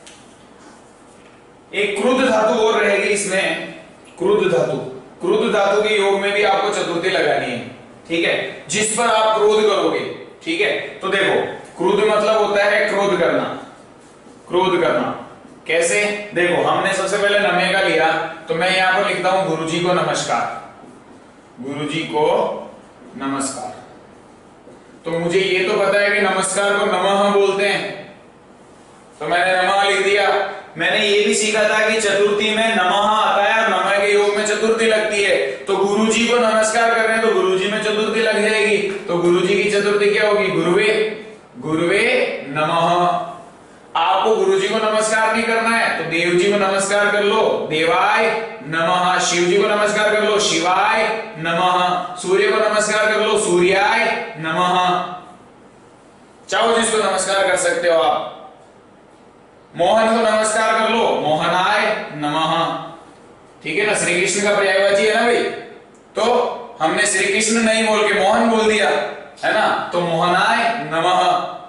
A: एक क्रुद्ध धातु और रहेगी इसमें, क्रुद्ध धातु। क्रुद्ध धातु के योग में भी आपको चतुर्थी लगानी है, ठीक है, जिस पर आप क्रोध करोगे, ठीक है। तो देखो क्रुद्ध मतलब होता है क्रोध करना, क्रोध करना। कैसे? देखो हमने सबसे पहले नमे का लिया, तो मैं यहां पर लिखता हूं गुरुजी को नमस्कार, गुरुजी को नमस्कार। तो मुझे ये तो पता है कि नमस्कार को नमः बोलते हैं, तो मैंने नमः लिख दिया। मैंने ये भी सीखा था कि चतुर्थी में नमः आता है और नमः के योग में चतुर्थी लगती है, तो गुरुजी को नमस्कार कर रहे हैं तो गुरुजी में चतुर्थी लग जाएगी। तो गुरुजी की चतुर्थी क्या होगी? गुरुवे, गुरुवे नमः। आपको गुरुजी को नमस्कार नहीं करना है तो देव जी को नमस्कार कर लो, देवाय नमः। शिव जी को नमस्कार कर लो, शिवाय नमः। सूर्य को नमस्कार कर लो, सूर्याय नमः। चाहो जिसको नमस्कार कर सकते हो आप। मोहन को नमस्कार कर लो, मोहनाय नमः, ठीक है ना। श्री कृष्ण का पर्यायवाची है ना भाई, तो हमने श्री कृष्ण नहीं बोल के मोहन बोल दिया, है ना, तो मोहनाय नमः।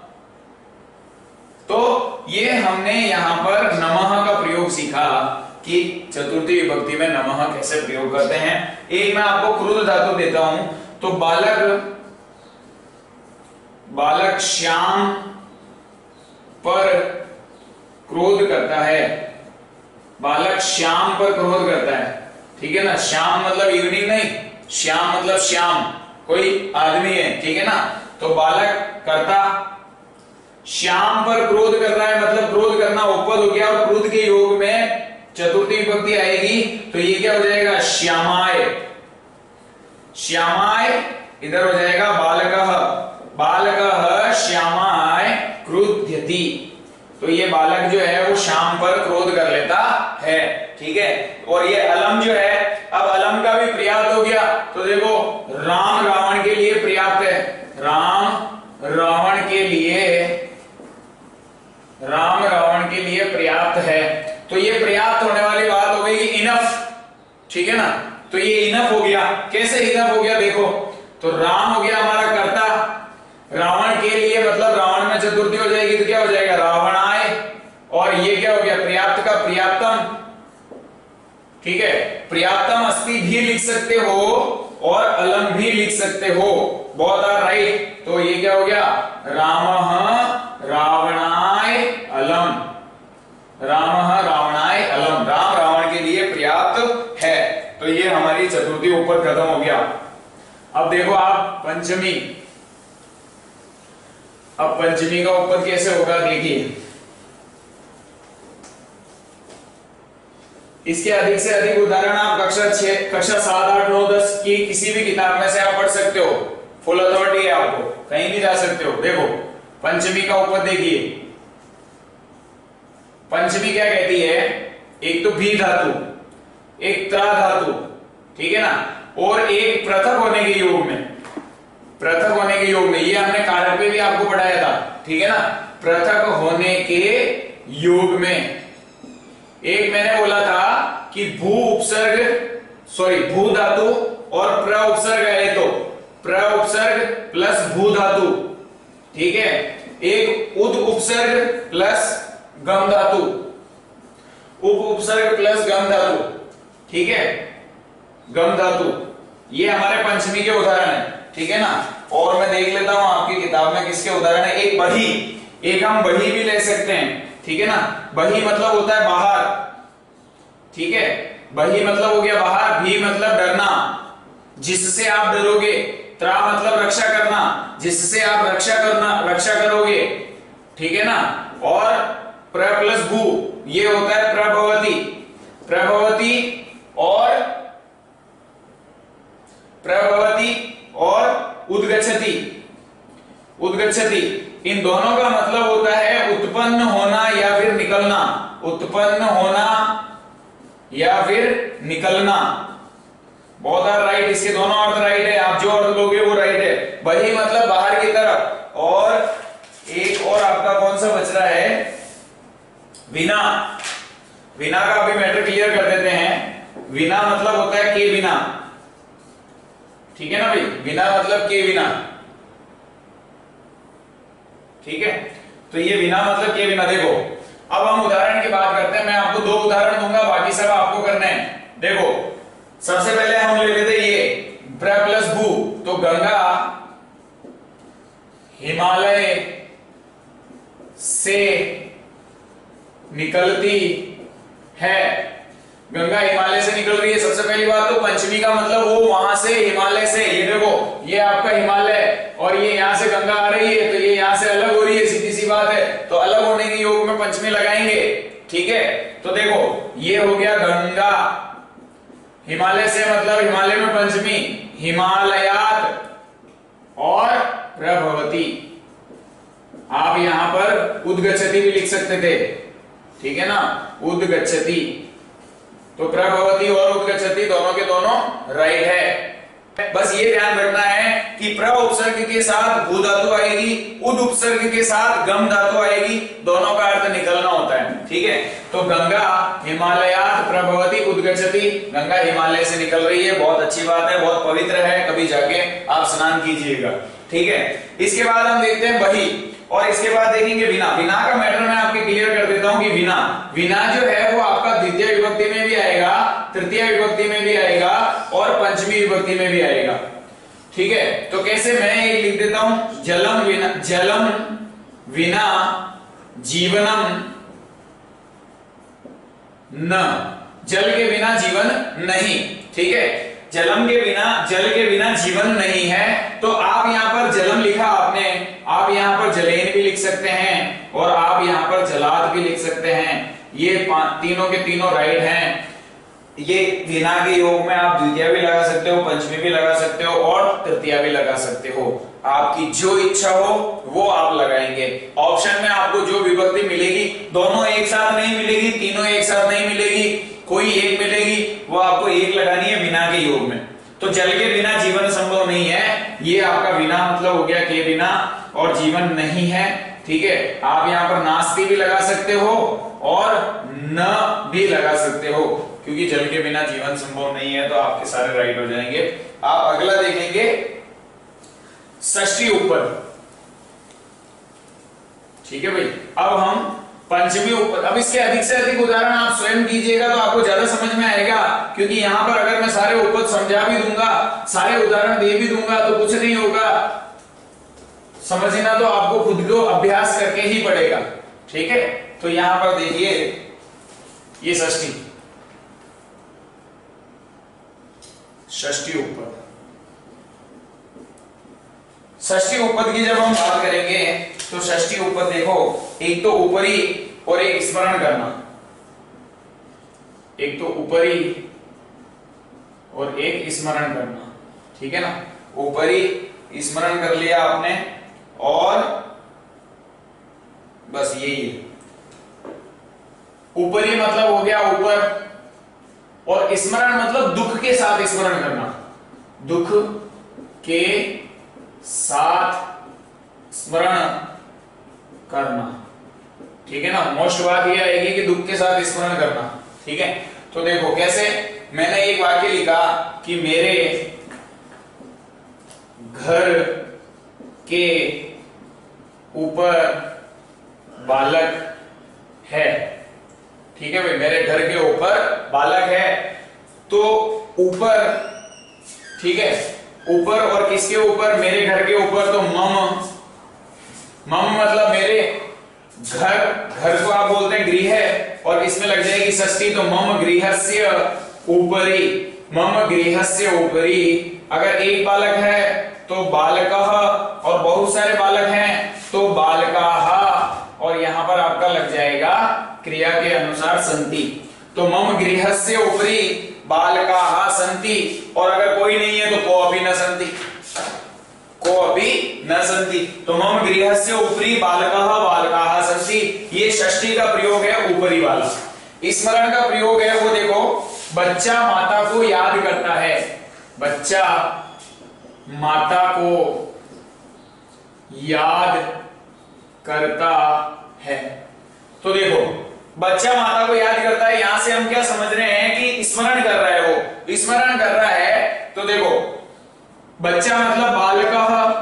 A: तो ये हमने यहां पर नमः का प्रयोग सीखा कि चतुर्थी विभक्ति में नमः कैसे प्रयोग करते हैं। एक मैं आपको क्रुद्ध धातु देता हूं, तो बालक, बालक श्याम पर क्रोध करता है, बालक श्याम पर क्रोध करता है, ठीक है ना। श्याम मतलब इवनिंग नहीं, श्याम मतलब श्याम, कोई आदमी है, ठीक है ना। तो बालक करता श्याम पर क्रोध कर रहा है, मतलब क्रोध करना उपपद हो गया और क्रोध के योग में चतुर्थी विभक्ति आएगी, तो ये क्या हो जाएगा? श्यामाय, श्यामाय इधर हो जाएगा बालकः, बालकः श्यामाय क्रुध्यति। तो ये बालक जो है वो श्याम पर क्रोध कर लेता है, ठीक है। और ये अलम जो है, अब अलम का भी पर्याप्त हो गया, तो देखो राम रावण के लिए पर्याप्त है, राम रावण के लिए, राम रावण के लिए पर्याप्त है। तो ये पर्याप्त होने वाली बात हो गई कि इनफ, ठीक है ना। तो ये इनफ हो गया। कैसे इनफ हो गया? देखो, तो राम हो गया हमारा कर्ता, रावण के लिए मतलब रावण में चतुर्थी हो जाएगी तो क्या हो जाएगा? रावणाय। और ये क्या हो गया? पर्याप्त का पर्याप्तम, ठीक है। पर्याप्तम अस्ति भी लिख सकते हो और अलम भी लिख सकते हो, बोथ आर राइट। तो ये क्या हो गया? रामः रावणाय अलम, रामः रावणाय अलम, राम रावण के लिए पर्याप्त है। तो ये हमारी चतुर्थी उपपद खत्म हो गया। अब देखो आप पंचमी, अब पंचमी का उपपद कैसे होगा देखिए। इसके अधिक से अधिक उदाहरण आप कक्षा 6, कक्षा 7, 8, 9, 10 की किसी भी किताब में से आप पढ़ सकते हो, फुल अथॉरिटी है, आपको कहीं भी जा सकते हो। देखो पंचमी का उपपद देखिए, पंचमी क्या कहती है? एक तो भी धातु, एक त्रा धातु, ठीक है ना, और एक पृथक होने के योग में, पृथक होने के योग में, ये हमने कारक पे भी आपको पढ़ाया था, ठीक है ना, पृथक होने के योग में एक मैंने बोला था कि भू उपसर्ग भू धातु और प्र उपसर्ग है, तो प्र उपसर्ग प्लस भू धातु, ठीक है, एक उद उपसर्ग प्लस गम धातु, उप उपसर्ग प्लस गम धातु, ठीक है, गम धातु, ये हमारे पंचमी के उदाहरण है, ठीक है ना। और मैं देख लेता हूं आपकी किताब में किसके उदाहरण है। एक बही, एक हम बही भी ले सकते हैं, ठीक है ना, बही मतलब होता है बाहर, ठीक है, बही मतलब हो गया बाहर, भी मतलब डरना, जिससे आप डरोगे, त्रा मतलब रक्षा करना, जिससे आप रक्षा करोगे, ठीक है ना, और प्र प्लस भू ये होता है प्रभवती, प्रभवती और उद्गच्छति, उद्गच्छति, इन दोनों का मतलब होता है उत्पन्न होना या फिर निकलना, उत्पन्न होना या फिर निकलना। बहुत राइट, इसके दोनों अर्थ राइट है, आप जो अर्थ लोगे वो राइट है। बही मतलब बाहर की तरफ, और एक और आपका कौन सा बच रहा है, विना, विना का अभी मैटर क्लियर कर देते हैं। विना मतलब होता है के बिना, ठीक है ना भाई, बिना मतलब के बिना, ठीक है, तो ये बिना मतलब के बिना। देखो अब हम उदाहरण की बात करते हैं, मैं आपको 2 उदाहरण दूंगा, बाकी सब आपको करने हैं। देखो सबसे पहले हम ले लेते ये प्र प्लस भू, तो गंगा हिमालय से निकलती है, गंगा हिमालय से निकल रही है। सबसे पहली बात तो पंचमी का मतलब वो वहां से, हिमालय से, ये देखो ये आपका हिमालय और ये यहां से गंगा आ रही है, तो ये यहां से अलग हो रही है, सीधी सी बात है, तो अलग होने के योग में पंचमी लगाएंगे, ठीक है। तो देखो ये हो गया गंगा, हिमालय से मतलब हिमालय में पंचमी, हिमालयात और प्रभवती। आप यहां पर उद्गच्छति भी लिख सकते थे, ठीक है ना, उद्गच्छति, तो प्रभवती और उद्गच्छति दोनों के दोनों राइट है। बस ये ध्यान रखना है कि प्र उपसर्ग के साथ भू धातु आएगी, उद उपसर्ग के साथ गम धातु आएगी, दोनों का अर्थ निकलना होता है, ठीक है। तो गंगा हिमालयात प्रभवती उद्गच्छति, गंगा हिमालय से निकल रही है, बहुत अच्छी बात है, बहुत पवित्र है, कभी जाके आप स्नान कीजिएगा, ठीक है। इसके बाद हम देखते हैं बही, और इसके बाद देखेंगे विना। विना का मैटर मैं आपके क्लियर कर देता हूं कि विना, विना जो है वो आपका द्वितीय विभक्ति में भी आएगा, तृतीय विभक्ति में भी आएगा और पंचमी विभक्ति में भी आएगा, ठीक है। तो कैसे, मैं एक लिख देता हूं, जलम विना जीवनम न, जल के बिना जीवन नहीं, ठीक है, जलम के बिना, जल के बिना जीवन नहीं है। तो आप यहां पर जलम लिखा आपने, आप यहां पर जलेन भी लिख सकते हैं और आप यहां पर जलाद भी लिख सकते हैं, ये तीनों के तीनों राइट हैं। ये विना के योग में आप द्वितीय भी लगा सकते हो, पंचमी भी लगा सकते हो और तृतीय भी लगा सकते हो, आपकी जो इच्छा हो वो आप लगाएंगे। ऑप्शन में आपको जो विभक्ति मिलेगी, दोनों एक साथ नहीं मिलेगी, तीनों एक साथ नहीं मिलेगी, कोई एक मिलेगी, वो आपको एक लगानी है बिना के योग में। तो जल के बिना जीवन संभव नहीं है, ये आपका बिना मतलब हो गया के बिना, और जीवन नहीं है, ठीक है। आप यहां पर नास्ति भी लगा सकते हो और न भी लगा सकते हो, क्योंकि जल के बिना जीवन संभव नहीं है, तो आपके सारे राइट हो जाएंगे। आप अगला देखेंगे षष्ठी ऊपर, ठीक है भाई। अब हम पंचमी ऊपर, अब इसके अधिक से अधिक उदाहरण आप स्वयं कीजिएगा तो आपको ज्यादा समझ में आएगा, क्योंकि यहां पर अगर मैं सारे ऊपर समझा भी दूंगा, सारे उदाहरण दे भी दूंगा तो कुछ नहीं होगा, समझना तो आपको खुद को अभ्यास करके ही पड़ेगा, ठीक है। तो यहां पर देखिए ये षष्ठी, षष्ठी ऊपर, षष्ठी उपपद की जब हम बात करेंगे तो षष्ठी उपपद देखो, एक तो ऊपरी और एक स्मरण करना, एक तो ऊपरी और एक स्मरण करना, ठीक है ना। ऊपरी स्मरण कर लिया आपने और बस यही है। ऊपरी मतलब हो गया ऊपर, और स्मरण मतलब दुख के साथ स्मरण करना, दुख के साथ स्मरण करना, ठीक है ना। मोस्ट बात यह आएगी कि दुख के साथ स्मरण करना, ठीक है। तो देखो कैसे, मैंने एक वाक्य लिखा कि मेरे घर के ऊपर बालक है, ठीक है भाई, मेरे घर के ऊपर बालक है। तो ऊपर, ठीक है, ऊपर और किसके ऊपर, मेरे घर के ऊपर, तो मम, मम मतलब मेरे घर, घर को आप बोलते हैं गृह, और इसमें लग जाएगी षष्ठी, तो मम गृहस्य ऊपरी, मम गृहस्य ऊपरी। अगर एक बालक है तो बालकः, और बहुत सारे बालक हैं तो बालकाः, और यहां पर आपका लग जाएगा क्रिया के अनुसार सन्ति। तो मम गृहस्य उपरि बालकाः सन्ति, और अगर कोई नहीं है तो कोऽपि न सन्ति, कोऽपि न सन्ति। तो मम गृहस्य उपरि बालकाः बालकाः सन्ति, ये षष्ठी का प्रयोग है ऊपरी वाला। स्मरण का प्रयोग है वो देखो, बच्चा माता को याद करता है, बच्चा माता को याद करता है। तो देखो बच्चा माता को याद करता है, यहां से हम क्या समझ रहे हैं कि स्मरण कर रहा है, वो स्मरण कर रहा है। तो देखो बच्चा मतलब बालकः,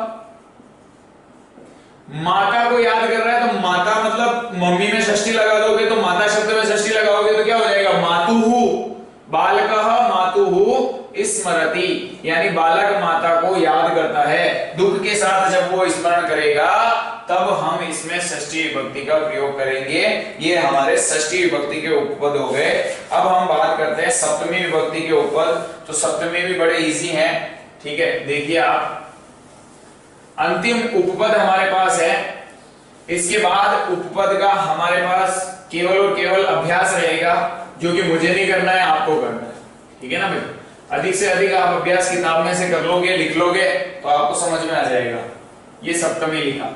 A: माता को याद कर रहा है, तो माता मतलब मम्मी में षष्ठी लगा दोगे तो माता शब्द में षष्ठी लगाओगे तो क्या हो जाएगा, मातुः, बालकः मातुः स्मरति, यानी बालक माता को याद करता है। दुख के साथ जब वो स्मरण करेगा तब हम इसमें षष्ठी विभक्ति का प्रयोग करेंगे। ये हमारे षष्ठी विभक्ति के उपपद हो गए। अब हम बात करते हैं सप्तमी विभक्ति के उपपद। तो सप्तमी भी बड़े इजी हैं, ठीक है। देखिए आप, अंतिम उपपद हमारे पास है, इसके बाद उपपद का हमारे पास केवल और केवल अभ्यास रहेगा, जो कि मुझे नहीं करना है, आपको करना है, ठीक है ना भाई। अधिक से अधिक आप अभ्यास किताब में से कर लोगे, लिख लोगे तो आपको समझ में आ जाएगा। ये सप्तमी लिखा,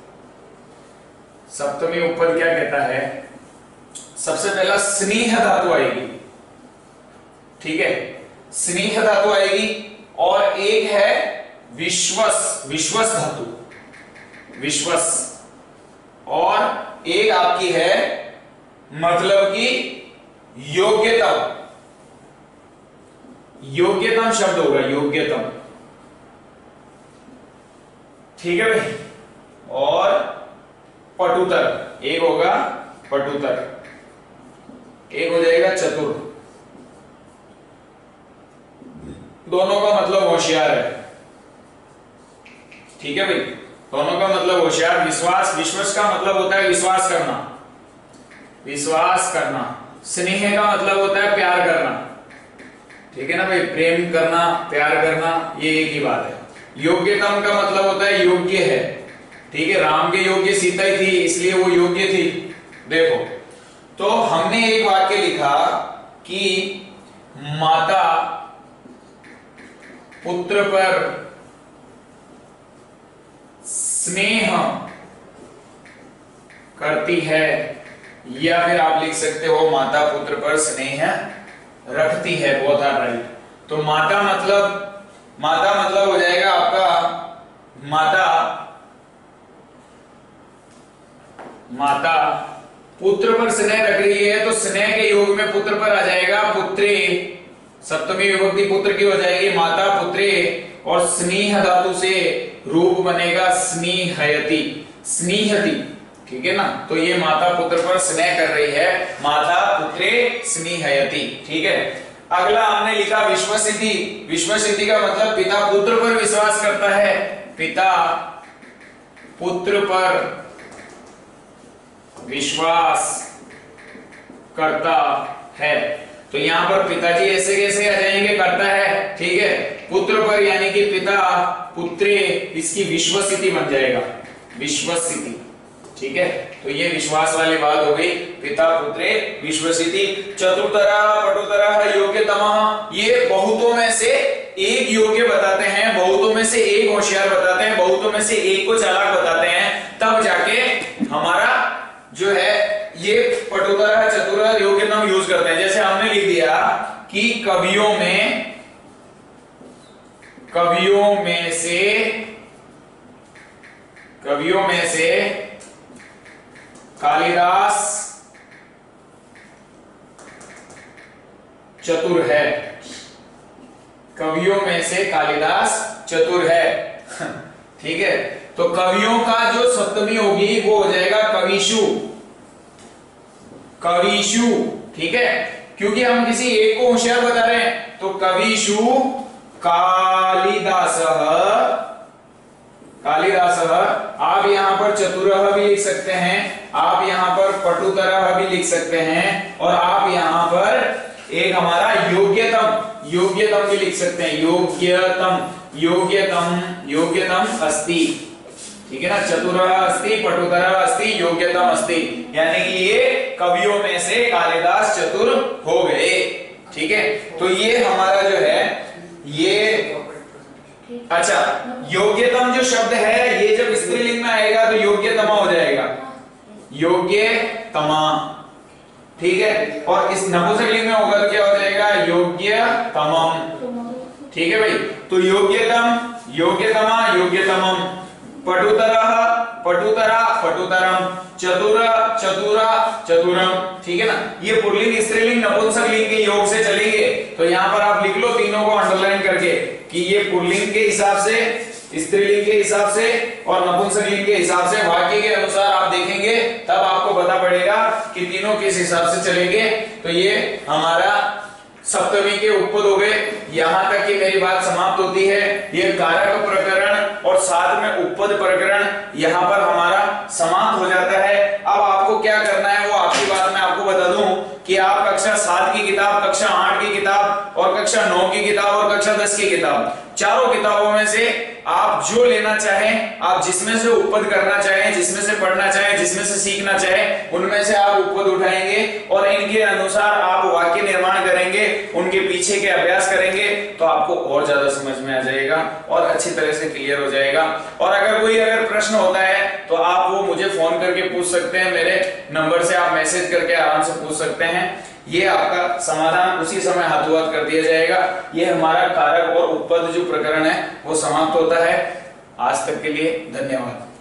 A: सप्तमी उपपद क्या कहता है, सबसे पहला स्नेह धातु आएगी, ठीक है, स्नेह धातु आएगी, और एक है विश्वस, विश्वस धातु, विश्वस, और एक आपकी है मतलब कि योग्यतम, योग्यतम शब्द होगा, योग्यतम, ठीक है भाई। और पटुतर, एक होगा पटुतर, एक हो जाएगा चतुर। दोनों का मतलब होशियार है, ठीक है भाई, दोनों का मतलब होशियार। विश्वास, विश्वास का मतलब होता है विश्वास करना, विश्वास करना। स्नेह का मतलब होता है प्यार करना, ठीक है ना भाई, प्रेम करना, प्यार करना, ये एक ही बात है। योग्यतम का मतलब होता है योग्य है, ठीक है, राम के योग्य सीता ही थी इसलिए वो योग्य थी। देखो तो हमने एक वाक्य लिखा कि माता पुत्र पर स्नेह करती है, या फिर आप लिख सकते हो माता पुत्र पर स्नेह रखती है, बोथ आर राइट। तो माता मतलब हो जाएगा आपका माता, माता पुत्र पर स्नेह रख रही है, तो स्नेह के योग में पुत्र पर आ जाएगा पुत्रे, सप्तमी विभक्ति पुत्र की हो जाएगी, माता पुत्रे, और स्नेह धातु से रूप बनेगा स्नेहयति, स्नेहति, ठीक है ना। तो ये माता पुत्र पर स्नेह कर रही है, माता पुत्रे स्नेहयति, ठीक है। अगला हमने लिखा विश्वसिति, विश्वसिति का मतलब पिता पुत्र पर विश्वास करता है, पिता पुत्र पर विश्वास करता है। तो यहां पर पिताजी ऐसे कैसे आ जाएंगे, करता है, ठीक है, पुत्र पर यानी कि पिता पुत्रे, इसकी विश्वसिति बन जाएगा, विश्वसिति, ठीक है। तो ये विश्वास वाली बात हो गई, पिता पुत्रे विश्वसिति। चतुर्थरा पटुतरा योग्यतम, ये बहुतों में से एक योग्य बताते हैं, बहुतों में से एक होशियार बताते हैं, बहुतों में से एक को चालाक बताते हैं, तब जाके हमारा जो है ये पटुतरा चतुर योग्यतम यूज करते हैं। जैसे हमने लिख दिया कि कि कवियों में से कालिदास चतुर है। कवियों में से कालिदास चतुर है। ठीक है, तो कवियों का जो सप्तमी होगी वो हो जाएगा कविशु। कविशु, ठीक है, क्योंकि हम किसी एक को होशियार बता रहे हैं, तो कविशु कालिदासः। आप यहां पर चतुरः भी लिख सकते हैं, आप यहां पर पटुतरः भी लिख सकते हैं, और आप यहां पर एक हमारा योग्यतम भी लिख सकते हैं। योग्यतम अस्ति, ठीक है ना। चतुरः अस्ति, पटुतरः अस्ति, योग्यतम अस्ति, यानी कि ये कवियों में से कालिदास चतुर हो गए। ठीक है, तो ये हमारा जो है ये, अच्छा, योग्यतम जो शब्द है ये जब स्त्रीलिंग में आएगा तो योग्यतमा हो जाएगा, योग्यतमा। ठीक है, और इस नपुंसकलिंग में होगा तो क्या हो जाएगा, योग्यतमम। ठीक है भाई, तो योग्यतम, योग्यतमा, योग्यतमम, पटुतरः, पटुतरा, पटुतरम, चतुर, चतुरा, चतुरम। ठीक है ना। ये पुल्लिंग, स्त्रीलिंग, नपुंसकलिंग के योग से चलेंगे, तो यहां पर आप लिख लो तीनों को अंडरलाइन करके कि ये पुल्लिंग के हिसाब से, स्त्रीलिंग के हिसाब से और नपुंसकलिंग के हिसाब से, वाक्य के अनुसार आप देखेंगे तब आपको पता पड़ेगा कि तीनों किस हिसाब से चलेंगे। तो ये हमारा सप्तमी के उपपद हो गए। यहां तक की मेरी बात समाप्त होती है। ये कारक प्रकरण और साथ में उपपद प्रकरण यहां पर हमारा समाप्त हो जाता है। अब आपको क्या करना है वो आपकी बात मैं आपको बता दूं कि आप कक्षा 7 की किताब, कक्षा 8 की किताब और कक्षा 9 की किताब और कक्षा 10 की किताब, चारों किताबों में से आप जो लेना चाहें, आप जिसमें से उपपद करना चाहें, जिसमें से पढ़ना चाहें, जिसमें से सीखना चाहें, उनमें से आप उपपद उठाएंगे और इनके अनुसार आप वाक्य निर्माण करेंगे, उनके पीछे के अभ्यास करेंगे, तो आपको और ज्यादा समझ में आ जाएगा और अच्छी तरह से क्लियर हो जाएगा। और अगर प्रश्न होता है तो आप वो मुझे फोन करके पूछ सकते हैं, मेरे नंबर से आप मैसेज करके आराम से पूछ सकते हैं। ये आपका समाधान उसी समय हाथों हाथ कर दिया जाएगा। ये हमारा कारक और उपपद जो प्रकरण है वो समाप्त होता है। आज तक के लिए धन्यवाद।